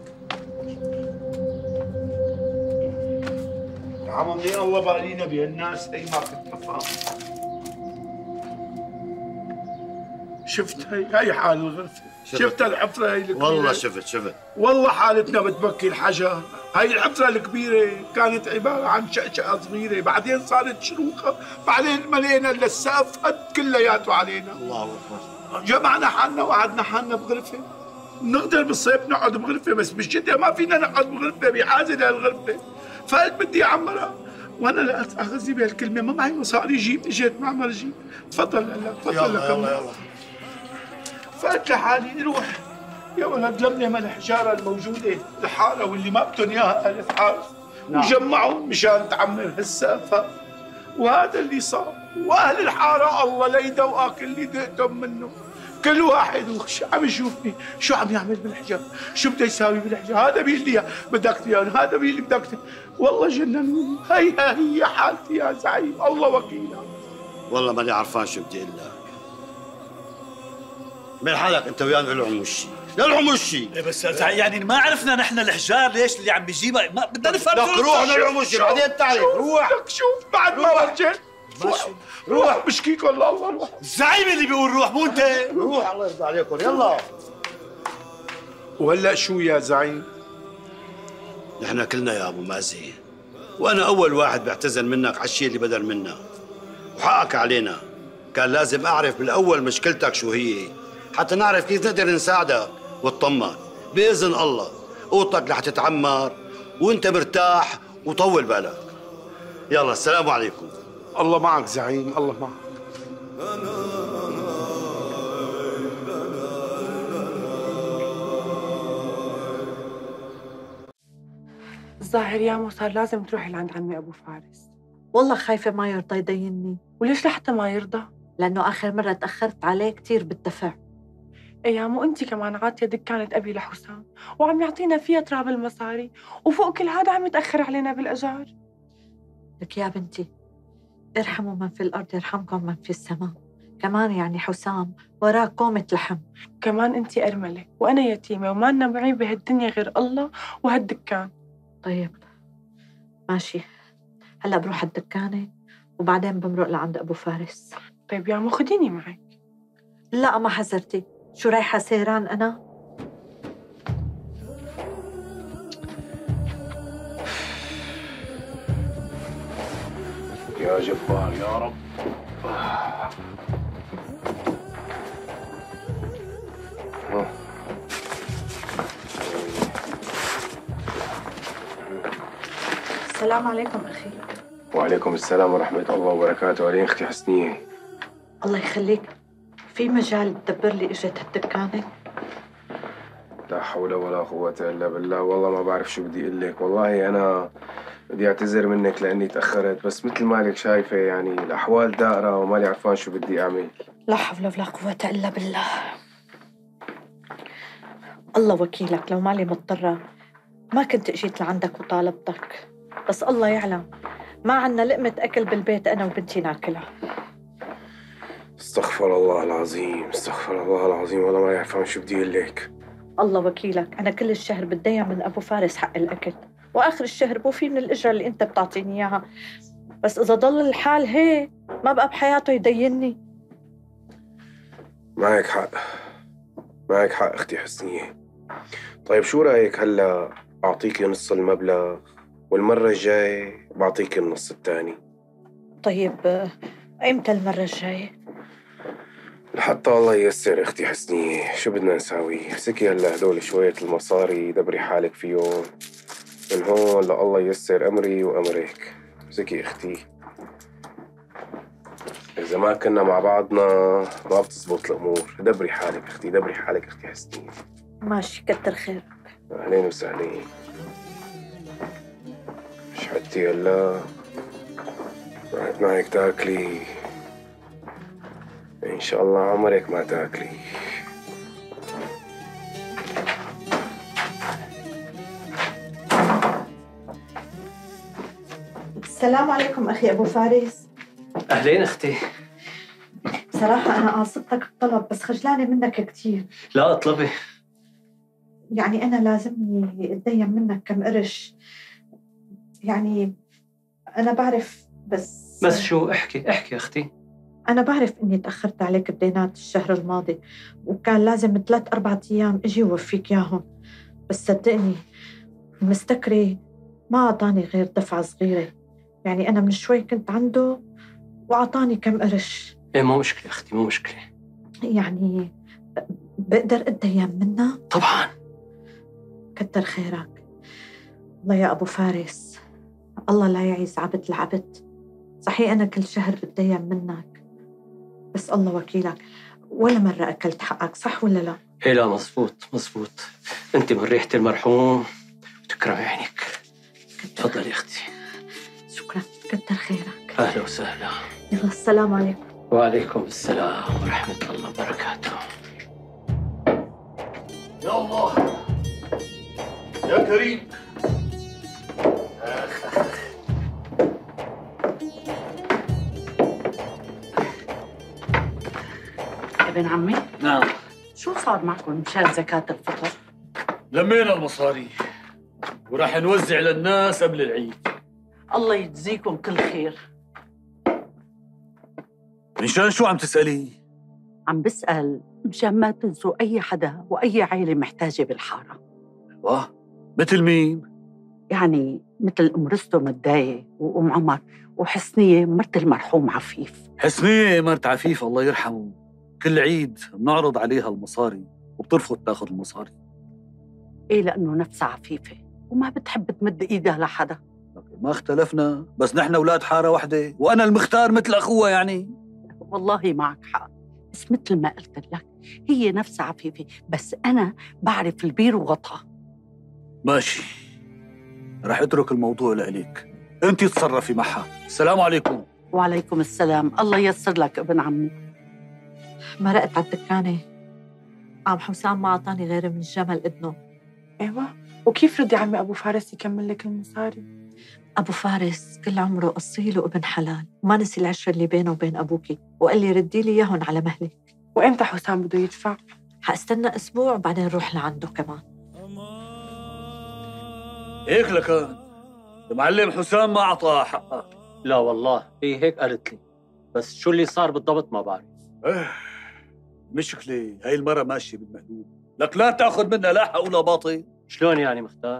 عممني الله بالينا بهالناس هي ما كنت افهم. شفت هي حال الغرفه، شفت الحفره هي الكبيره؟ والله شفت والله حالتنا بتبكي الحجر. هاي الحفره الكبيره كانت عباره عن شقشقه صغيره، بعدين صارت شروخه، بعدين ملينا للسقف قد كلياته علينا. الله اكبر. جمعنا حالنا وقعدنا حالنا بغرفه. بنقدر بالصيف نقعد بغرفه، بس بالشتاء ما فينا نقعد بغرفه، بحاجه لهالغرفه. فقلت بدي اعمرها، وانا لا اتاخذي بهالكلمه، ما معي مصاري جيب، اجيت مع مرجي. تفضل هلا تفضل. يلا يلا. فقلت لحالي نروح يا ولد لملم الحجاره الموجوده الحاره واللي ما بدهم اياها اهل الحاره، وجمعهم مشان تعمر هالسقف. وهذا اللي صار. واهل الحاره الله لا يدوقك اللي دقتم منه. كل واحد عم يشوفني شو عم يعمل بالحجار، شو بده يساوي بالحجار، هذا بيقول لي بدك تيان، هذا بيقول لي بدك والله جننوني. هي حالتي يا زعيم، الله وكيلك. والله ماني عرفان شو بدي اقول لك. من حالك انت وياه العم وشي العم وشي. إيه بس يعني ما عرفنا نحن الحجار ليش اللي عم بيجيبها، ما بدنا نفهم. لك روح للعم وشي بعدين تعرف. روح لك شوف بعد ما رجعت روح بشكيك والله. الله روح. الزعيم اللي بيقول روح مو انت. روح الله يرضى عليكم يلا. وهلا شو يا زعيم؟ نحن كلنا يا ابو مازن، وانا اول واحد بعتذر منك على الشيء اللي بدل منا، وحقك علينا. كان لازم اعرف بالاول مشكلتك شو هي حتى نعرف كيف نقدر نساعدك وتطمن. باذن الله اوضتك رح تتعمر وانت مرتاح وطول بالك. يلا السلام عليكم. الله معك زعيم، الله معك. الظاهر يا صار لازم تروحي لعند عمي ابو فارس. والله خايفة ما يرضى يديني. وليش لحتى ما يرضى؟ لأنه آخر مرة تأخرت عليه كتير بالدفع. إيه يا مو أنت كمان عاطية دكانة أبي لحسام وعم يعطينا فيها تراب المصاري، وفوق كل هذا عم يتأخر علينا بالأجار. لك يا بنتي ارحموا من في الأرض يرحمكم من في السماء. كمان يعني حسام وراه كومة لحم. كمان أنت أرملة وأنا يتيمة وما لنا معين بهالدنيا غير الله وهالدكان. طيب ماشي، هلا بروح الدكانة وبعدين بمرق لعند أبو فارس. طيب يا مو خديني معك. لا ما حذرتي، شو رايحة سيران أنا؟ يا جبار يا رب. السلام عليكم أخي. وعليكم السلام ورحمة الله وبركاته. علي أختي حسنية. الله يخليك، في مجال تدبر لي إجت هالدكانة؟ لا حول ولا قوة إلا بالله. والله ما بعرف شو بدي أقول لك. والله أنا بدي أعتذر منك لأني تأخرت، بس مثل ما لك شايفة يعني الأحوال دائرة ومالي عرفان شو بدي أعمل. لا حول ولا قوة إلا بالله. الله وكيلك لو مالي مضطرة ما كنت اجيت لعندك وطالبتك، بس الله يعلم ما عنا لقمة أكل بالبيت أنا وبنتي ناكلها. استغفر الله العظيم، استغفر الله العظيم. والله ما عرفان شو بدي أقول لك. الله وكيلك أنا كل الشهر بتدين من أبو فارس حق الأكل، وآخر الشهر بوفي من الأجرة اللي أنت بتعطيني إياها، بس إذا ضل الحال هيك ما بقى بحياته يديني. معك حق، معك حق أختي حسنية. طيب شو رأيك هلا أعطيكي نص المبلغ والمرة الجاية بعطيكي النص الثاني؟ طيب إمتى المرة الجاية؟ لحتى الله ييسر أختي حسنية. شو بدنا نساوي؟ امسكي هلا هدول شوية المصاري دبري حالك فيهم، من هون لله ييسر أمري وأمرك. امسكي أختي، إذا ما كنا مع بعضنا ما بتزبط الأمور. دبري حالك أختي، دبري حالك أختي حسنية. ماشي كتر خيرك. أهلين وسهلين. شحتي هلا رحت معك تاكلي، إن شاء الله عمرك ما تاكلي. السلام عليكم أخي أبو فارس. أهلين أختي. بصراحة أنا قاصدتك بطلب بس خجلانة منك كتير. لا اطلبي. يعني أنا لازمني أتدين منك كم قرش، يعني أنا بعرف بس شو؟ احكي أختي. أنا بعرف إني تأخرت عليك بدينات الشهر الماضي وكان لازم 3-4 أيام أجي ووفيك ياهم، بس صدقني المستكري ما أعطاني غير دفعة صغيرة، يعني أنا من شوي كنت عنده وأعطاني كم قرش. إيه مو مشكلة أختي، مو مشكلة. يعني بقدر أتدين منها؟ طبعاً. كتر خيرك. الله يا أبو فارس، الله لا يعيز عبد العبد. صحيح أنا كل شهر بتدين منك، بس الله وكيلك ولا مرة أكلت حقك، صح ولا لا؟ إيه لا مزبوط. أنت من ريحة المرحوم وتكرم عينك. تفضلي أختي. شكرا كتر خيرك. أهلا وسهلا. يلا السلام عليكم. وعليكم السلام ورحمة الله وبركاته. يا الله يا كريم. ابن عمي؟ نعم. شو صار معكم مشان زكاة الفطر؟ لمينا المصاري وراح نوزع للناس قبل العيد. الله يجزيكم كل خير. مشان شو عم تسألي؟ عم بسأل مشان ما تنسوا أي حدا وأي عائلة محتاجة بالحارة. واه، مثل مين؟ يعني مثل أم رستم الداية وأم عمر وحسنية مرت المرحوم عفيف. حسنية مرت عفيف الله يرحمه، كل عيد بنعرض عليها المصاري وبترفض تاخذ المصاري. إيه لأنه نفسها عفيفة وما بتحب تمد إيدها لحدا. ما اختلفنا، بس نحن أولاد حارة وحدة وأنا المختار مثل أخوها يعني. والله معك حق، بس مثل ما قلت لك هي نفسها عفيفة، بس أنا بعرف البير وغطها. ماشي، رح اترك الموضوع لإليك، أنت تصرفي معها. السلام عليكم. وعليكم السلام، الله ييسر لك ابن عمي. مرقت على الدكانة، عم حسام ما أعطاني غير من الجمل إذنه. ايوه، وكيف رد يا عمي ابو فارس يكمل لك المصاري؟ ابو فارس كل عمره اصيل وابن حلال، وما نسي العشره اللي بينه وبين ابوكي، وقال لي ردي لي اياهم على مهلك. وامتى حسام بده يدفع؟ حاستنى اسبوع وبعدين روح لعنده كمان. هيك لكان المعلم حسام ما أعطاها حقها. لا والله هي هيك قالت لي، بس شو اللي صار بالضبط ما بعرف. مشكلة هاي المرة ماشية بالمهدود، لك لا تاخذ منها لا حق ولا باطل. شلون يعني مختار؟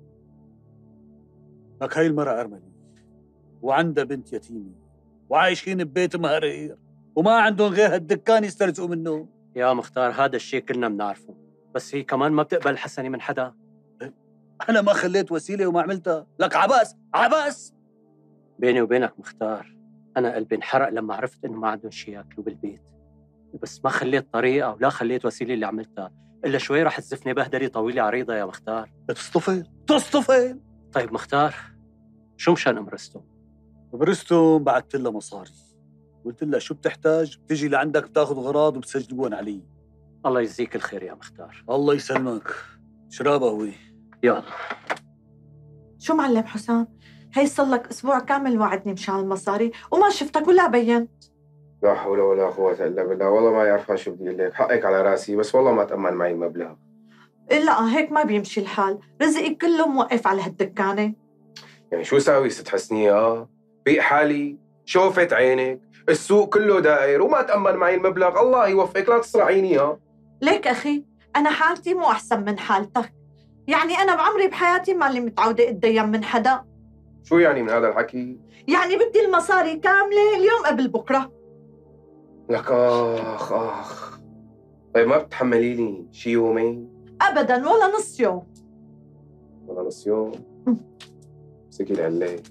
لك هاي المرة أرملة وعندها بنت يتيمة وعايشين ببيت مهرير وما عندهم غير هالدكان يسترزقوا منه. يا مختار هذا الشيء كلنا بنعرفه، بس هي كمان ما بتقبل حسنة من حدا. أنا ما خليت وسيلة وما عملتها، لك عباس عباس. بيني وبينك مختار، أنا قلبي انحرق لما عرفت إنه ما عندهم شيء ياكلوا بالبيت، بس ما خليت طريقة ولا خليت وسيلة اللي عملتها، إلا شوي رح تزفني بهدلة طويلة عريضة يا مختار. تصطفل. طيب مختار، شو مشان أم رستم؟ أم رستم بعثت لها مصاري، قلت لها شو بتحتاج بتجي لعندك بتاخذ غراض وبتسجلون علي. الله يجزيك الخير يا مختار. الله يسلمك. شرابة هوي. يلا. شو معلم حسام؟ هي صار لك اسبوع كامل وعدني مشان المصاري وما شفتك ولا بينت. لا حول ولا قوة إلا بالله، والله ما يعرفها شو بدي أقول لك، حقك على راسي، بس والله ما تأمن معي المبلغ. لا هيك ما بيمشي الحال، رزقي كله موقف على هالدكانة. يعني شو ساوي ست حسنية؟ بيق حالي، شوفت عينك، السوق كله داير وما تأمن معي المبلغ، الله يوفقك لا تصرعيني. ليك أخي، أنا حالتي مو أحسن من حالتك، يعني أنا بعمري بحياتي ما اللي متعودة أتدين من حدا. شو يعني من هذا الحكي؟ يعني بدي المصاري كاملة اليوم قبل بكرة. لك آخ. طيب ما بتحملي لي شي يومين؟ أبداً، ولا نص يوم. ولا نص يوم؟ امسكي العليك،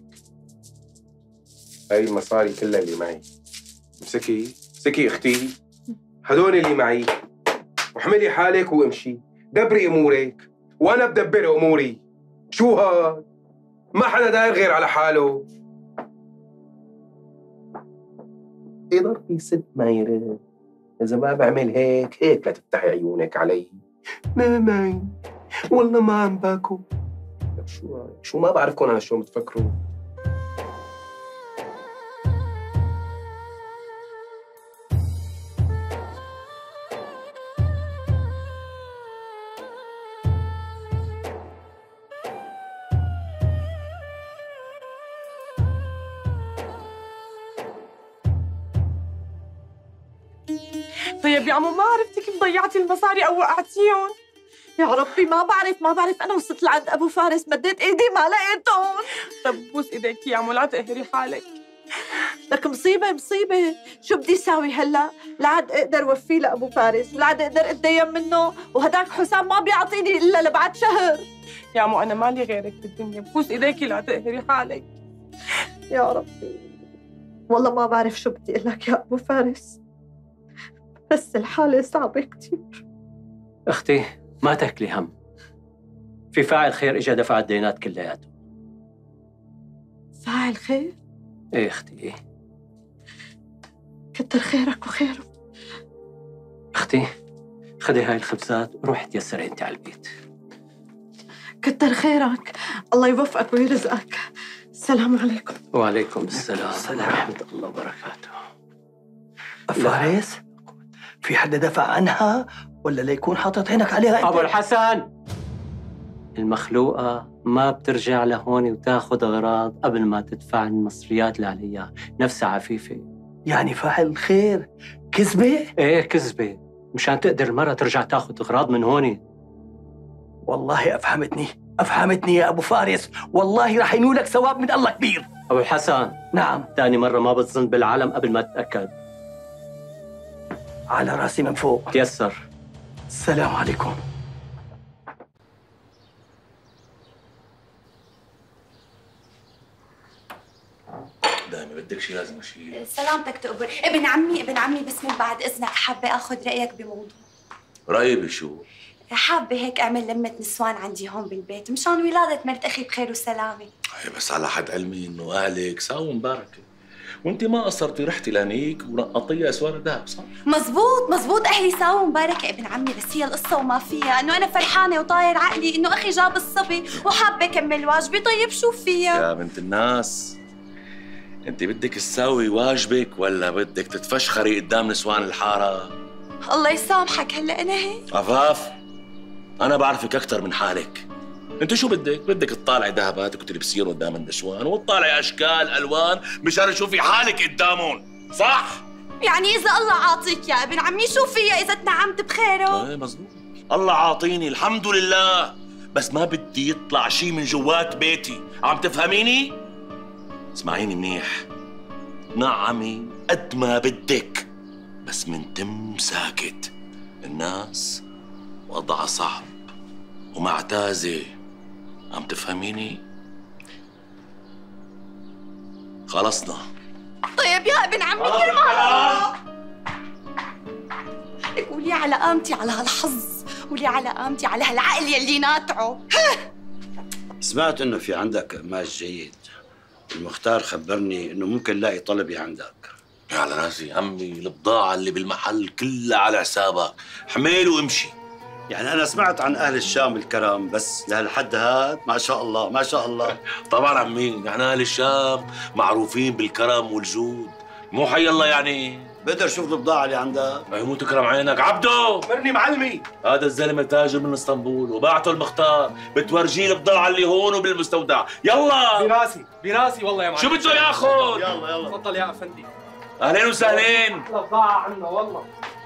هاي المصاري كلها اللي معي. امسكي اختي، هدول اللي معي، واحملي حالك وامشي، دبري امورك وانا بدبر اموري. شو هاد؟ ما حدا داير غير على حاله. يضل في ست ما يرد، اذا ما بعمل هيك لا تفتحي عيونك علي. ماما والله ما عم باكل. شو ما بعرفكم انا شو بتفكروا. طيب يا عمو ما عرفتي كيف ضيعتي المصاري او وقعتيهم؟ يا ربي ما بعرف، انا وصلت لعند ابو فارس مديت ايدي ما لقيتهم. طب بوس ايديك يا عمو لا تقهري حالك. لك مصيبة، شو بدي ساوي هلا؟ لا عاد اقدر وفيه لابو فارس، ولا عاد اقدر اتدين منه، وهداك حسام ما بيعطيني الا لبعد شهر. يا عمو انا مالي غيرك بالدنيا، بوس ايديكي لا تقهري حالك. يا ربي والله ما بعرف شو بدي اقول لك يا ابو فارس، بس الحالة صعبة كتير. أختي ما تاكلي هم، في فاعل خير إجا دفع الدينات كلياتهم. فاعل خير؟ إيه أختي إيه. كتر خيرك وخيره. أختي خدي هاي الخبزات وروحي تيسري أنت على البيت. كتر خيرك، الله يوفقك ويرزقك. السلام عليكم. وعليكم السلام ورحمة الله وبركاته. فارس في حدا دفع عنها ولا ليكون حاطط عينك عليها انت؟ ابو الحسن، المخلوقة ما بترجع لهون وتاخذ اغراض قبل ما تدفع المصريات اللي عليها، نفسها عفيفة. يعني فاعل خير كذبة؟ ايه كذبة، مشان تقدر المرأة ترجع تاخذ اغراض من هون. والله افهمتني يا ابو فارس، والله رح ينولك ثواب من الله كبير. ابو الحسن، نعم. ثاني مرة ما بتظن بالعالم قبل ما تتأكد. على راسي من فوق. تيسر. السلام عليكم. دايما بدك شيء لازم اشيل. سلامتك تقبر. ابن عمي بس من بعد اذنك حابه اخذ رايك بموضوع. رأيي بشو؟ حابه هيك اعمل لمه نسوان عندي هون بالبيت مشان ولاده مرت اخي بخير وسلامه. بس على حد علمي انه اهلك ساووا مباركه، وانت ما قصرتي رحتي لهنيك ونقطيها اسوار الذهب، صح؟ مزبوط اهلي ساووا مباركه ابن عمي، بس هي القصه وما فيها انه انا فرحانه وطاير عقلي انه اخي جاب الصبي وحابه اكمل واجبي. طيب شو فيها؟ يا بنت الناس، انت بدك تساوي واجبك ولا بدك تتفشخري قدام نسوان الحاره؟ الله يسامحك، هلا انا هيك؟ عفاف، انا بعرفك اكثر من حالك. انت شو بدك تطالعي ذهباتك وتلبسين قدام النسوان وتطالعي اشكال الوان مشان تشوفي حالك قدامهم، صح؟ يعني اذا الله عاطيك يا ابن عمي شو فيها اذا تنعمت بخيره؟ ايه مزبوط، الله عاطيني الحمد لله، بس ما بدي يطلع شيء من جوات بيتي، عم تفهميني؟ اسمعيني منيح، نعمي قد ما بدك بس من تم ساكت. الناس وضعها صعب ومعتازة، عم تفهميني؟ خلصنا. طيب يا ابن عمي كرمال قولي على قامتي على هالحظ، قولي على قامتي على هالعقل يلي ناتعه. سمعت انه في عندك قماش جيد، المختار خبرني انه ممكن لاقي طلبي عندك. يا على راسي عمي، البضاعة اللي بالمحل كلها على حسابك، حميل وامشي. يعني أنا سمعت عن أهل الشام الكرم، بس لهالحد هاد ما شاء الله ما شاء الله. طبعا عمي، يعني أهل الشام معروفين بالكرم والجود، مو حي الله يعني. بقدر شوف البضاعة اللي عندك؟ ما مو تكرم عينك. عبدو مرني معلمي، هذا الزلمة تاجر من اسطنبول وبعته المختار، بتورجيه البضاعة اللي هون وبالمستودع. يلا براسي والله يا معلم. شو بده ياخذ؟ يلا تفضل يا افندي. أهلين وسهلين. البضاعة عنا والله.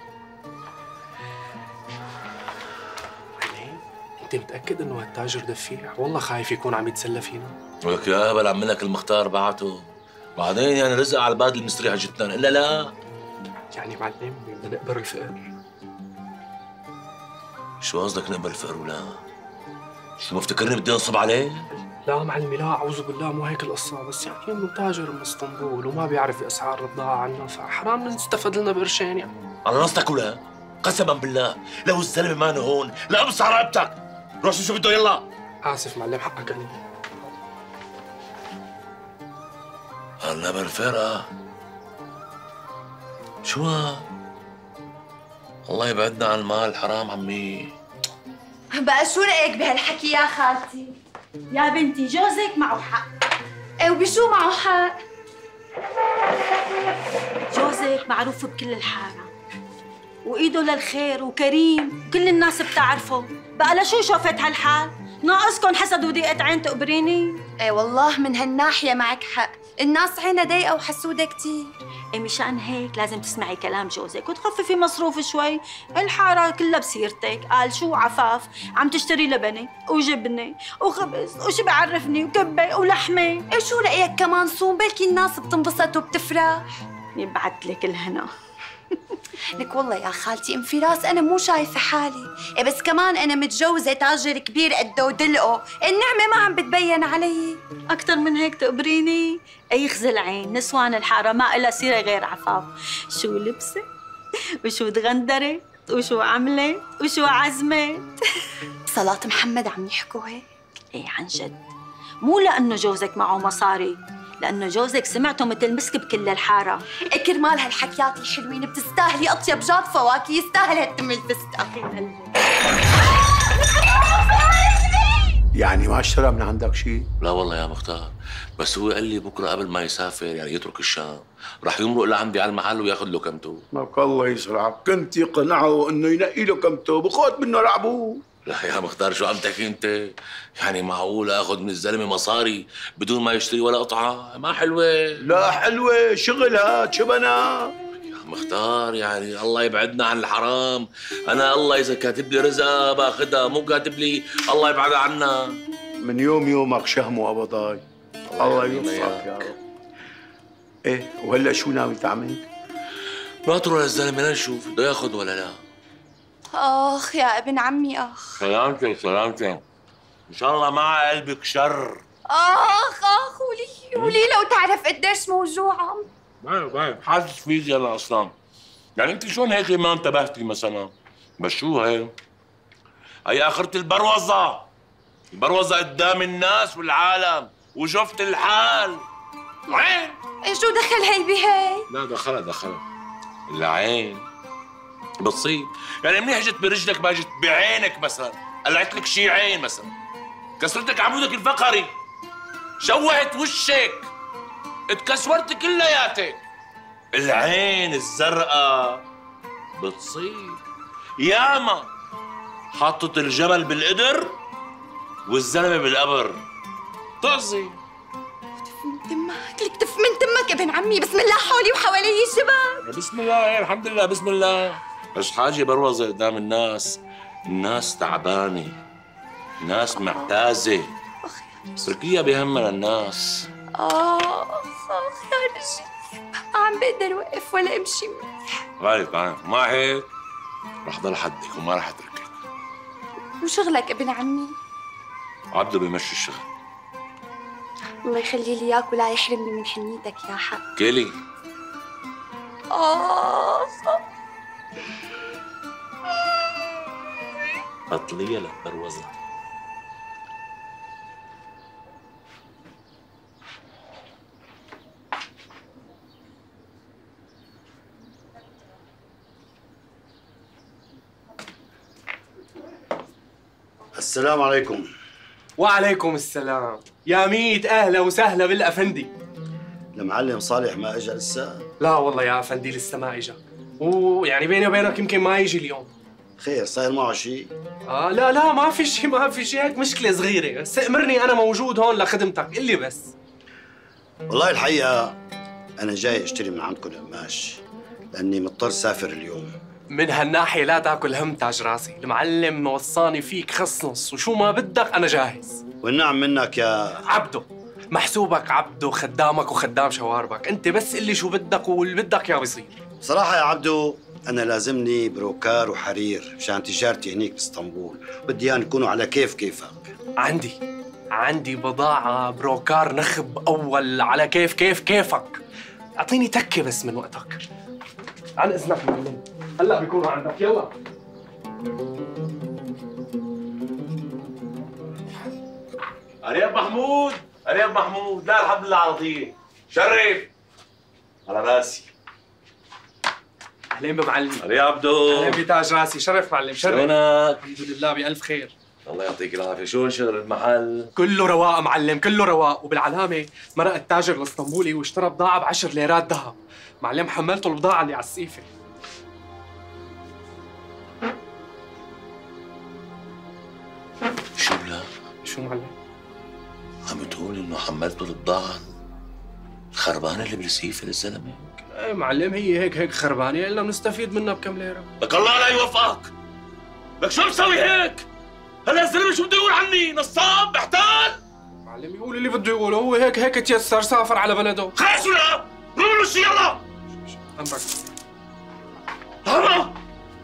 انت متأكد انه هالتاجر دفيع؟ والله خايف يكون عم يتسلى فينا. ولك يا هبل، عم لك المختار بعته، بعدين يعني رزق على الباد المستريح جدا، الا لا. يعني معلم بدنا نقبر الفقر. شو قصدك نقبل الفقر ولا؟ شو مفتكرني بدي انصب عليه؟ لا معلمي لا، اعوذ بالله، مو هيك القصة، بس يعني انه تاجر من اسطنبول وما بيعرف اسعار البضاعة عنا، فحرام نستفاد لنا بقرشين يعني. على راسك ولا؟ قسما بالله لو الزلمة مانو هون لا ابص على رقبتك. روح شو بده. يلا. اسف معلم، حقك علي. هلا بالفرقة شو الله يبعدنا عن المال، حرام عمي. بقى شو رأيك بهالحكي يا خالتي؟ يا بنتي جوزك معه حق. ايه وبشو معه حق؟ جوزك معروف بكل الحارة وإيده للخير وكريم، كل الناس بتعرفه. بقى لشو شوفت هالحال؟ ناقصكن حسد وضيقة عين تقبريني؟ ايه والله من هالناحية معك حق، الناس عينها ضيقة وحسودة كتير. إيه مشان هيك لازم تسمعي كلام جوزك وتخففي مصروف شوي. الحارة كلها بسيرتك، قال شو عفاف عم تشتري لبنة وجبنة وخبز وشو بعرفني وكبة ولحمة. ايه شو رأيك كمان صوم، بلكي الناس بتنبسط وبتفرح. يبعت لك الهنا. لك والله يا خالتي انفراس انا مو شايفه حالي، إيه بس كمان انا متجوزه تاجر كبير قده ودلقه، النعمه ما عم بتبين علي. اكثر من هيك تقبريني؟ اي خزل عين، نسوان الحاره ما إلها سيره غير عفاف. شو لبست وشو تغندرت وشو عملت وشو عزمت. صلاة محمد عم يحكوا هيك؟ ايه عن جد، مو لانه جوزك معه مصاري، لأنه جوزك سمعته مثل مسك بكل الحارة. كرمال هالحكيات الحلوين بتستاهلي أطيب جاد فواكه، يستاهل هالتم الفستق. يعني ما اشترى من عندك شيء؟ لا والله يا مختار، بس هو قال لي بكره قبل ما يسافر يعني يترك الشام راح يمرق لعندي على المحل وياخذ له كمته. لك الله يسرعك، كنت يقنعه انه ينقي له كمته بخوت منه رعبوه. لا يا مختار شو عم تحكي انت؟ يعني معقول اخذ من الزلمه مصاري بدون ما يشتري ولا قطعه؟ ما حلوه. لا حلوه، شغل هاد شبنا. يا مختار يعني الله يبعدنا عن الحرام، انا الله اذا كاتب لي رزقه باخذها، مو كاتب لي الله يبعدها عنا. من يومك شهم وقبضاي. الله يوفقك يا رب. ايه وهلا شو ناوي تعمل؟ ناطره للزلمه لنشوف بده ياخذ ولا لا. اخ يا ابن عمي اخ. سلامتك سلامتك، ان شاء الله مع قلبك شر. اخ ولي لو تعرف قديش موجوعه. ما حاسس فيكي انا اصلا، يعني انت شلون هيك ما انتبهتي مثلا؟ بس شو هي اخرة البروزه قدام الناس والعالم وشفت الحال. عين شو دخل هي بهي؟ لا دخلها العين بتصيب، يعني منيح جت برجلك ما جت بعينك مثلا، قلعت لك شي عين مثلا، كسرتك عمودك الفقري، شوهت وشك، اتكسورت كلياتك. العين الزرقاء بتصيب. ياما حطت الجمل بالقدر والزلمه بالقبر. طقزي لك تف من تمك ابن عمي. بسم الله حولي وحوالي شباب. بسم الله الحمد لله بسم الله. بس حاجه بروزه قدام الناس تعبانه، ناس معتازه، تركيا بهمنا الناس. اخ يا رجل، ما عم بقدر اوقف ولا امشي منيح. غالي ما هيك رح ضل حدك وما رح اتركك. وشغلك ابن عمي؟ عبده بيمشي الشغل. الله يخلي لي اياك ولا يحرمني من حنيتك يا حق. كيلي بطلية للبروزة. السلام عليكم. وعليكم السلام. يا ميت اهلا وسهلا بالافندي. المعلم صالح ما اجى لسه؟ لا والله يا افندي لسه ما اجى، ويعني بيني وبينك يمكن ما يجي اليوم. خير صاير معه شيء؟ لا ما في شيء هيك مشكلة صغيرة، استأمرني أنا موجود هون لخدمتك، قل لي بس. والله الحقيقة أنا جاي أشتري من عندكم قماش لأني مضطر سافر اليوم. من هالناحية لا تاكل هم تاج راسي، المعلم وصاني فيك خص نص وشو ما بدك أنا جاهز. والنعم منك يا عبده، محسوبك عبده، خدامك وخدام شواربك، أنت بس قل لي شو بدك واللي بدك يا بيصير. صراحة يا عبده أنا لازمني بروكار وحرير مشان تجارتي هنيك باسطنبول، بدي إياهم يكونوا على كيفك. عندي بضاعة بروكار نخب أول على كيفك. أعطيني تكة بس من وقتك. عن إذنك معلم، هلا بيكونوا عندك، يلا. أرياب محمود، لا الحمد لله على طيب. شرف على راسي. أهلين بمعلم. يا عبدو. أهلين بتاج راسي، شرف معلم، شرف. شلونك؟ الحمد لله بألف خير. الله يعطيك العافية، شلون شغل المحل؟ كله رواق معلم، كله رواق، وبالعلامة مرق التاجر الاسطنبولي واشترى بضاعة ب10 ليرات ذهب. معلم حملته البضاعة اللي على السقيفة. شو بلا؟ شو معلم؟ عم تقول إنه حملته البضاعة الخربانة اللي بالسقيفة للزلمة؟ ايه معلم هي هيك خربانة، إلا بنستفيد منها بكم ليرة. لك الله لا يوفقك. لك شو مسوي هيك؟ هلا الزلمة شو بده يقول عني؟ نصاب، محتال؟ معلم يقول اللي بده يقوله، هو هيك تيسر سافر على بلده. خلص ولا؟ روح له شي يلا. أمرك. هلا.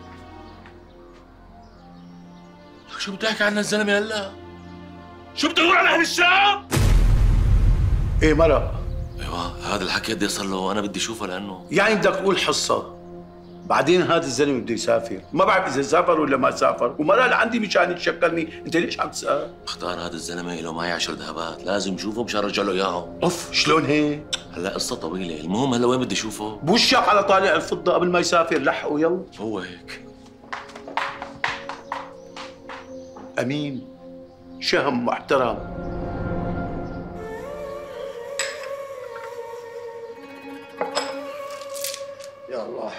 لك شو بده يحكي عنا الزلمة هلا؟ شو بده يقول على أهل الشام؟ إيه مرق؟ ايوه هذا الحكي قد صار له وانا بدي اشوفه لانه يعني بدك تقول حصه. بعدين هذا الزلمه بده يسافر، ما بعرف اذا سافر ولا ما سافر، ومرة لعندي مشان يتشكرني، انت ليش عم تسال؟ اختار هذا الزلمه له معي 10 ذهبات، لازم اشوفه مشان ارجع له اياهم. اوف شلون هيك؟ هلا قصه طويله، المهم هلا وين بدي اشوفه؟ بوشك على طالع الفضه قبل ما يسافر، لحقوا يلا. هو هيك. امين شهم محترم. يا الله.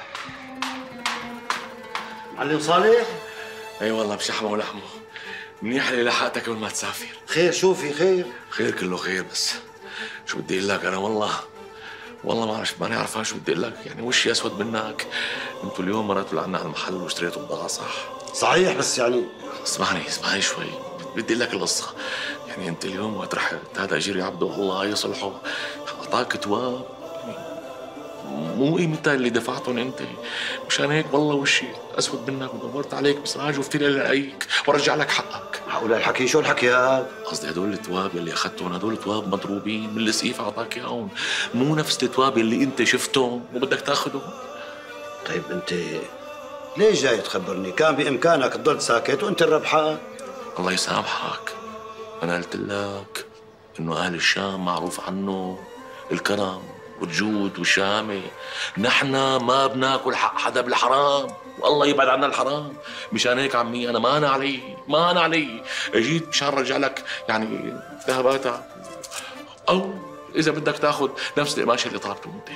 معلم صالح؟ اي والله بشحمه ولحمه. منيح اللي لحقتك قبل ما تسافر. خير شو في خير؟ خير كله خير، بس شو بدي اقول لك، انا والله ماني عارفان شو بدي اقول لك، يعني وشي اسود منك. انتوا اليوم مرقتوا لعنا على المحل واشتريتوا بضاعه صح؟ صحيح، بس يعني اسمعني شوي، بدي اقول لك القصه. يعني انت اليوم وقت رحت هذا اجيري عبده الله يصلحه اعطاك تواب مو قيمتها اللي دفعتهم انت، مشان هيك والله وشي اسود منك ودورت عليك بسراج وفتي لألاقيك وارجع لك حقك. معقول الحكي؟ شو الحكي هذا؟ قصدي هدول التواب اللي اخذتهم هدول تواب مضروبين من السقيف اعطاك اياهم، مو نفس التواب اللي انت شفتهم وبدك تاخذهم. طيب انت ليش جاي تخبرني؟ كان بامكانك تضل ساكت وانت الربحان. الله يسامحك، انا قلت لك انه اهل الشام معروف عنه الكرم والجود والشهامه، نحن ما بناكل حق حدا بالحرام، والله يبعد عنا الحرام. مشان هيك عمي انا ما انا علي اجيت مشان ارجع لك يعني ذهباتك، او اذا بدك تاخذ نفس القماشه اللي طلبته انت.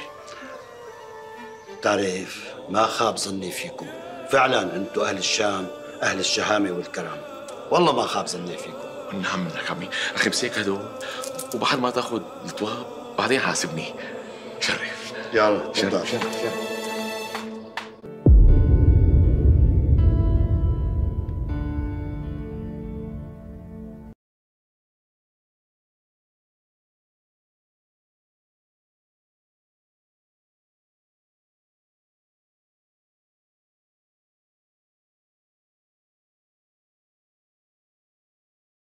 تعرف ما خاب ظني فيكم، فعلا انتم اهل الشام اهل الشهامه والكرم، والله ما خاب ظني فيكم. نعم منك عمي، اخي امسك هدول وبعد ما تاخذ التواب بعدين حاسبني. شرف يلا شرف.